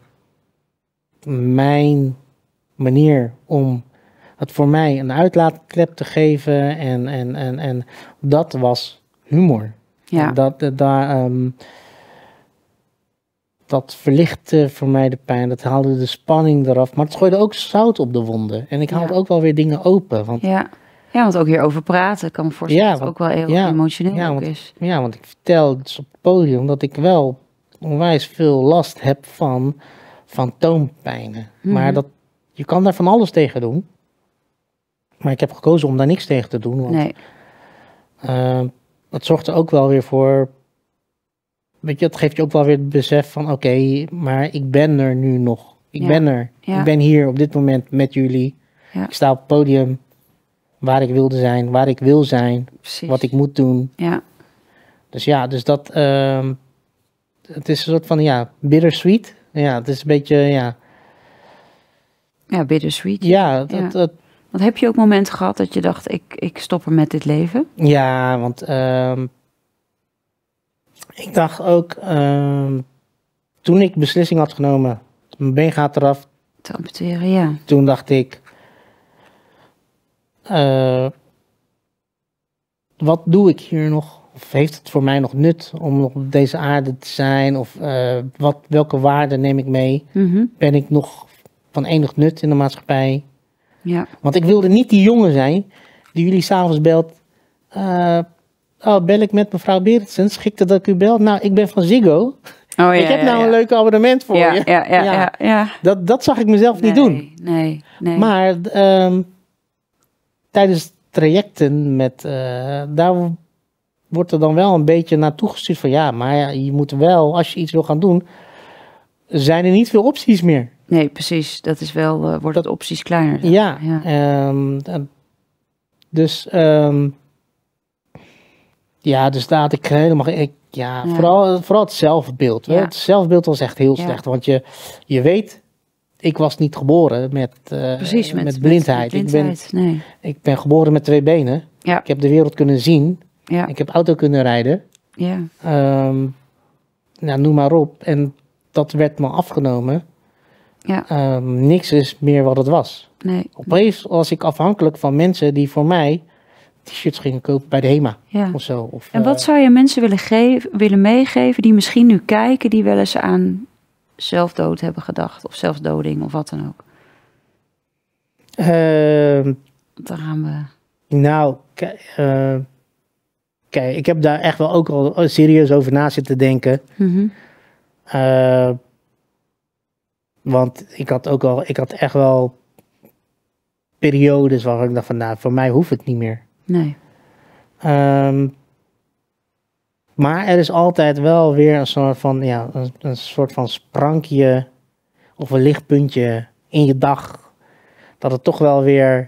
mijn manier om het voor mij een uitlaatklep te geven en, en, en, en dat was humor. Ja. Dat, dat, daar, um, dat verlichtte voor mij de pijn, dat haalde de spanning eraf, maar het gooide ook zout op de wonden. En ik haalde ja. ook wel weer dingen open. Want, ja. ja, want ook hierover praten, kan me voorstellen ja, dat het ook wel heel ja, emotioneel ja, ook want, is. Ja, want ik vertel dus op het podium dat ik wel onwijs veel last heb van fantoompijnen. Mm-hmm. Maar dat, je kan daar van alles tegen doen. Maar ik heb gekozen om daar niks tegen te doen. Want, nee. Uh, dat zorgt er ook wel weer voor. Weet je, dat geeft je ook wel weer het besef van: oké, okay, maar ik ben er nu nog. Ik ja. ben er. Ja. Ik ben hier op dit moment met jullie. Ja. Ik sta op het podium waar ik wilde zijn, waar ik wil zijn, precies. Wat ik moet doen. Ja. Dus ja, dus dat. Uh, het is een soort van ja, bittersweet. Ja, het is een beetje ja. Ja, bittersweet. Ja, dat. Ja. dat Want heb je ook momenten gehad dat je dacht, ik, ik stop er met dit leven? Ja, want uh, ik dacht ook, uh, toen ik beslissing had genomen, mijn been gaat eraf. Te amputeren, ja. Toen dacht ik, uh, wat doe ik hier nog? Of heeft het voor mij nog nut om nog op deze aarde te zijn? Of uh, wat, welke waarden neem ik mee? Mm-hmm. Ben ik nog van enig nut in de maatschappij? Ja. Want ik wilde niet die jongen zijn die jullie s'avonds belt. Uh, oh, bel ik met mevrouw Berendsen? Schikte dat ik u bel? Nou, ik ben van Ziggo. Oh, ja, ik heb ja, nou ja. een leuk abonnement voor ja, je. Ja, ja, ja. ja, ja. Dat, dat zag ik mezelf nee, niet doen. Nee, nee. Maar um, tijdens trajecten met, uh, daar wordt er dan wel een beetje naartoe gestuurd van ja, maar ja, je moet wel, als je iets wil gaan doen, zijn er niet veel opties meer. Nee, precies. Dat is wel, uh, wordt het opties kleiner. Ja, ja. Um, Dus, um, ja, dus daar had ik helemaal... Ik, ja, ja. Vooral, vooral het zelfbeeld. Ja. Het zelfbeeld was echt heel slecht. Ja. Want je, je weet, ik was niet geboren met, uh, Precies, met, met blindheid. Met blindheid. Ik, ben, nee. ik ben geboren met twee benen. Ja. Ik heb de wereld kunnen zien. Ja. Ik heb auto kunnen rijden. Ja. Um, nou, noem maar op. En dat werd me afgenomen. Ja. Um, niks is meer wat het was. Nee. Opeens was ik afhankelijk van mensen die voor mij t-shirts gingen kopen bij de HEMA. Ja. Of zo. Of, en wat uh, zou je mensen willen, geven, willen meegeven die misschien nu kijken, die wel eens aan zelfdood hebben gedacht, of zelfdoding, of wat dan ook? Uh, Daar gaan we... Nou, kijk, uh, kijk, ik heb daar echt wel ook al serieus over na zitten denken. Mm-hmm. Uh, want ik had ook al, ik had echt wel periodes waar ik dacht van, nou, voor mij hoeft het niet meer. Nee. Um, maar er is altijd wel weer een soort van, ja, een, een soort van sprankje of een lichtpuntje in je dag. Dat het toch wel weer,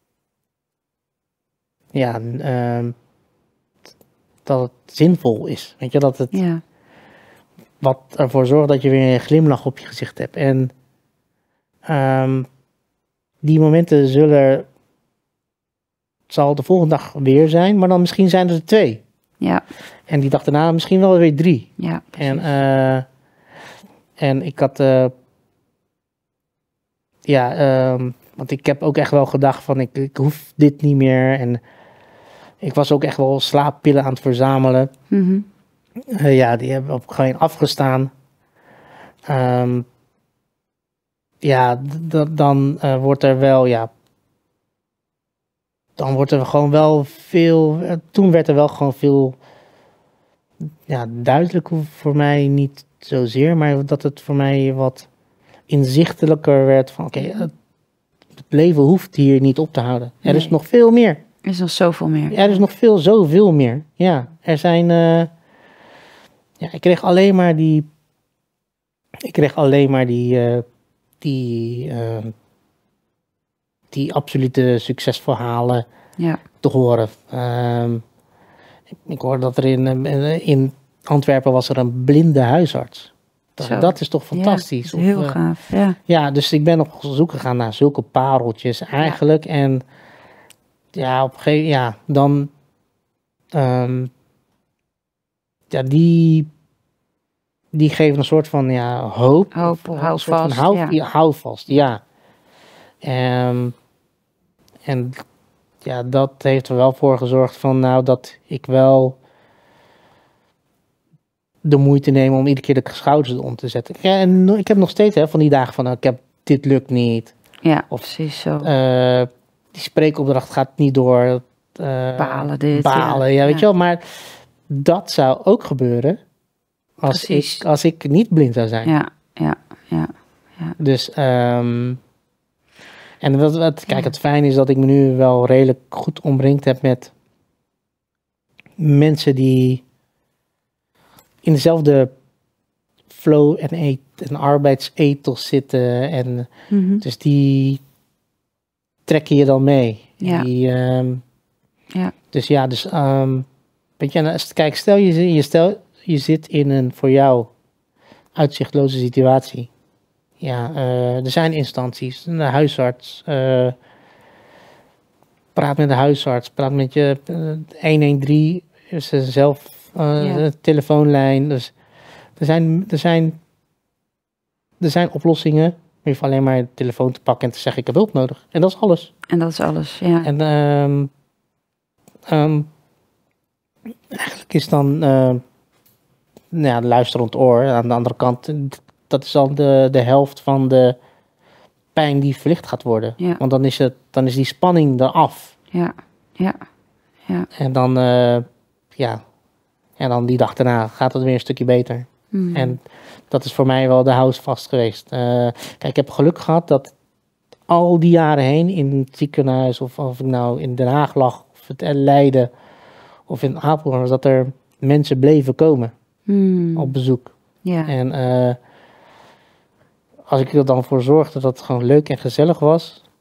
ja, um, dat het zinvol is. Weet je, dat het, ja. Wat ervoor zorgt dat je weer een glimlach op je gezicht hebt. En um, die momenten zullen, zal de volgende dag weer zijn, maar dan misschien zijn er twee. Ja. En die dag daarna misschien wel weer drie. Ja, en, uh, en ik had, uh, ja, um, want ik heb ook echt wel gedacht van, ik, ik hoef dit niet meer. En ik was ook echt wel slaappillen aan het verzamelen. Mm-hmm. Uh, ja, die hebben op een gegeven moment afgestaan. Um, ja, d- d- dan uh, wordt er wel, ja, dan wordt er gewoon wel veel, uh, toen werd er wel gewoon veel, ja, duidelijk voor mij, niet zozeer, maar dat het voor mij wat inzichtelijker werd van, oké, okay, het, het leven hoeft hier niet op te houden. Er nee. is nog veel meer. Er is nog zoveel meer. Er is nog veel, zoveel meer. Ja, er zijn, uh, ja, ik kreeg alleen maar die, ik kreeg alleen maar die, uh, die, uh, die absolute succesverhalen ja. te horen. Um, ik, ik hoorde dat er in, in Antwerpen was er een blinde huisarts. Dat, dat is toch fantastisch. Ja, heel of, uh, gaaf. Ja. ja, dus ik ben op zoek gegaan naar zulke pareltjes eigenlijk. Ja. En ja, op een gegeven moment, ja, dan, um, ja, die, die geven een soort van, ja, hoop. Hoop, of, hou vast. Hou, ja. ja, hou vast, ja. Um, en ja, dat heeft er wel voor gezorgd van, nou, dat ik wel de moeite neem om iedere keer de schouders om te zetten. Ja, en ik heb nog steeds hè, van die dagen van, nou, ik heb dit lukt niet. Ja, of, precies zo. Uh, die spreekopdracht gaat niet door. Uh, balen dit. Balen, ja, ja weet ja. je wel. Maar dat zou ook gebeuren als ik, als ik niet blind zou zijn. Ja, ja, ja. ja. Dus, um, en wat, wat, kijk, het fijne is dat ik me nu wel redelijk goed omringd heb met mensen die in dezelfde flow en, et, en arbeidsethos zitten. En mm-hmm. dus die trekken je dan mee. Ja. Die, um, ja. Dus ja, dus um, weet je, kijk, stel je, je, stel je zit in een voor jou uitzichtloze situatie. Ja, uh, er zijn instanties, de huisarts, uh, praat met de huisarts, praat met je uh, honderddertien, is zelf uh, ja. telefoonlijn. Dus er zijn, er zijn, er zijn oplossingen. Je hoeft alleen maar de telefoon te pakken en te zeggen ik heb hulp nodig. En dat is alles. En dat is alles, ja. En um, um, eigenlijk is dan uh, nou ja, luisterend oor aan de andere kant. Dat is dan de, de helft van de pijn die verlicht gaat worden. Ja. Want dan is, het, dan is die spanning eraf. Ja, ja, ja. En dan, uh, ja, en dan die dag daarna gaat het weer een stukje beter. Mm. En dat is voor mij wel de houvast geweest. Uh, kijk, ik heb geluk gehad dat al die jaren heen in het ziekenhuis, of of ik nou in Den Haag lag, of het Leiden, of in Apeldoorn, dat er mensen bleven komen mm. op bezoek. Ja. En uh, als ik er dan voor zorgde dat het gewoon leuk en gezellig was,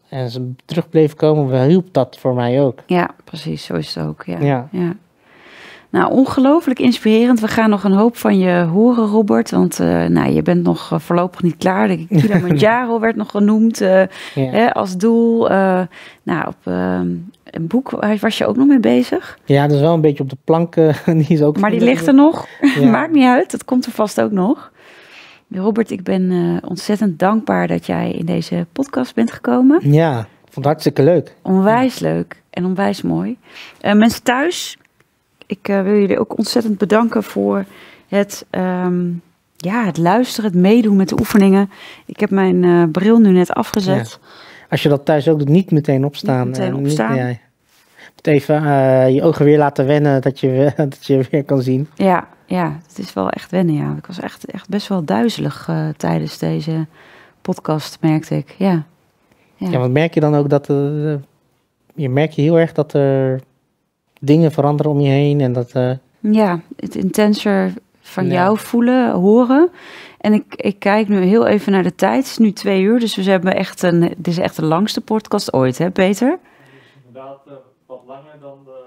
en ze terug bleven komen, hielp dat voor mij ook. Ja, precies. Zo is het ook. Ja. Ja. Ja. Nou, ongelooflijk inspirerend. We gaan nog een hoop van je horen, Robert. Want uh, nou, je bent nog uh, voorlopig niet klaar. De Kilimanjaro werd nog genoemd uh, ja. hè, als doel. Uh, nou, op uh, een boek was je ook nog mee bezig. Ja, dat is wel een beetje op de plank. Uh, die is ook maar die ligt er nog. Ja. Maakt niet uit. Dat komt er vast ook nog. Robert, ik ben uh, ontzettend dankbaar dat jij in deze podcast bent gekomen. Ja, ik vond het hartstikke leuk. Onwijs ja. leuk en onwijs mooi. Uh, mensen thuis, ik uh, wil jullie ook ontzettend bedanken voor het, um, ja, het luisteren, het meedoen met de oefeningen. Ik heb mijn uh, bril nu net afgezet. Ja. Als je dat thuis ook doet, niet meteen opstaan. Niet meteen opstaan. Uh, niet, ja. Moet even uh, je ogen weer laten wennen, dat je, dat je weer kan zien. Ja. Ja, het is wel echt wennen, ja. Ik was echt, echt best wel duizelig uh, tijdens deze podcast, merkte ik. Ja, ja. ja want merk je dan ook dat... Uh, je merkt je heel erg dat er dingen veranderen om je heen en dat... Uh... Ja, het intenser van ja. jou voelen, horen. En ik, ik kijk nu heel even naar de tijd. Het is nu twee uur, dus we hebben echt een... Dit is echt de langste podcast ooit, hè, Peter? Het is inderdaad uh, wat langer dan de...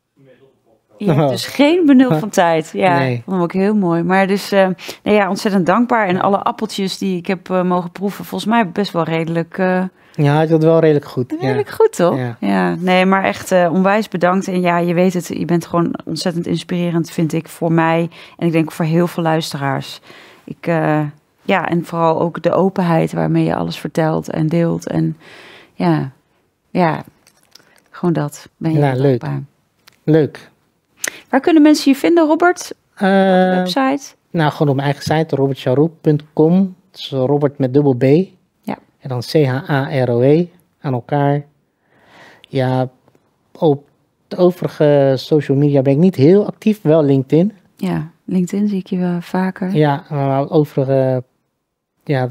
Je hebt dus geen benul van tijd. Ja, nee. Vond ik ook heel mooi. Maar dus, uh, nou ja, ontzettend dankbaar. En alle appeltjes die ik heb uh, mogen proeven, volgens mij best wel redelijk... Uh, ja, het was wel redelijk goed. Redelijk ja. goed, toch? Ja. ja. Nee, maar echt uh, onwijs bedankt. En ja, je weet het, je bent gewoon ontzettend inspirerend, vind ik, voor mij. En ik denk voor heel veel luisteraars. Ik, uh, ja, en vooral ook de openheid waarmee je alles vertelt en deelt. En ja, ja, gewoon dat. Ben je ja, leuk. dankbaar. Leuk. Waar kunnen mensen je vinden, Robert? Uh, op de website? Nou, gewoon op mijn eigen site, robert charoep punt com. Dat is Robert met dubbel B. Ja. En dan C H A R O E aan elkaar. Ja, op de overige social media ben ik niet heel actief. Wel LinkedIn. Ja, LinkedIn zie ik je wel vaker. Ja, maar overige... Ja,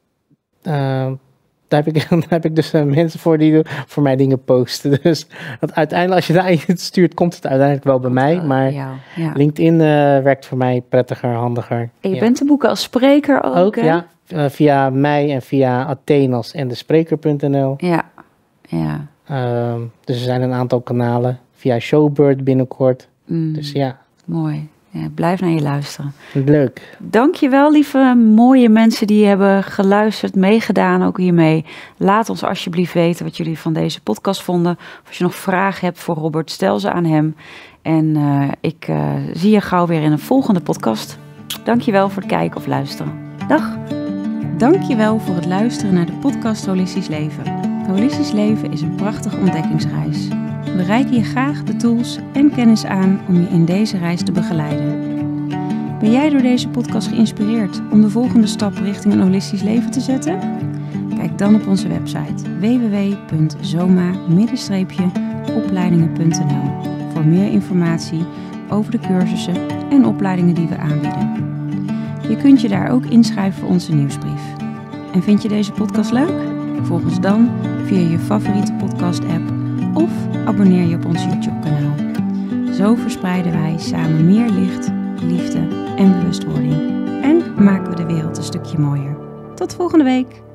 uh, Daar heb, ik, daar heb ik dus uh, mensen voor die voor mij dingen posten. Dus dat uiteindelijk, als je daar iets stuurt, komt het uiteindelijk wel bij mij. Maar ja, ja. LinkedIn uh, werkt voor mij prettiger, handiger. En je ja. bent te boeken als spreker ook, Ook, hè? ja. Uh, via mij en via Athenas en despreker punt n l. Ja, ja. Uh, dus er zijn een aantal kanalen. Via Showbird binnenkort. Mm, dus ja. Mooi. Ja, blijf naar je luisteren. Leuk. Dankjewel, lieve mooie mensen die hebben geluisterd, meegedaan ook hiermee. Laat ons alsjeblieft weten wat jullie van deze podcast vonden. Of als je nog vragen hebt voor Robert, stel ze aan hem. En uh, ik uh, zie je gauw weer in een volgende podcast. Dankjewel voor het kijken of luisteren. Dag. Dankjewel voor het luisteren naar de podcast Holistisch Leven. Holistisch Leven is een prachtige ontdekkingsreis. We reiken je graag de tools en kennis aan om je in deze reis te begeleiden. Ben jij door deze podcast geïnspireerd om de volgende stap richting een holistisch leven te zetten? Kijk dan op onze website w w w punt zoma opleidingen punt n l voor meer informatie over de cursussen en opleidingen die we aanbieden. Je kunt je daar ook inschrijven voor onze nieuwsbrief. En vind je deze podcast leuk? Volg ons dan via je favoriete podcast-app of abonneer je op ons YouTube-kanaal. Zo verspreiden wij samen meer licht, liefde en bewustwording. En maken we de wereld een stukje mooier. Tot volgende week!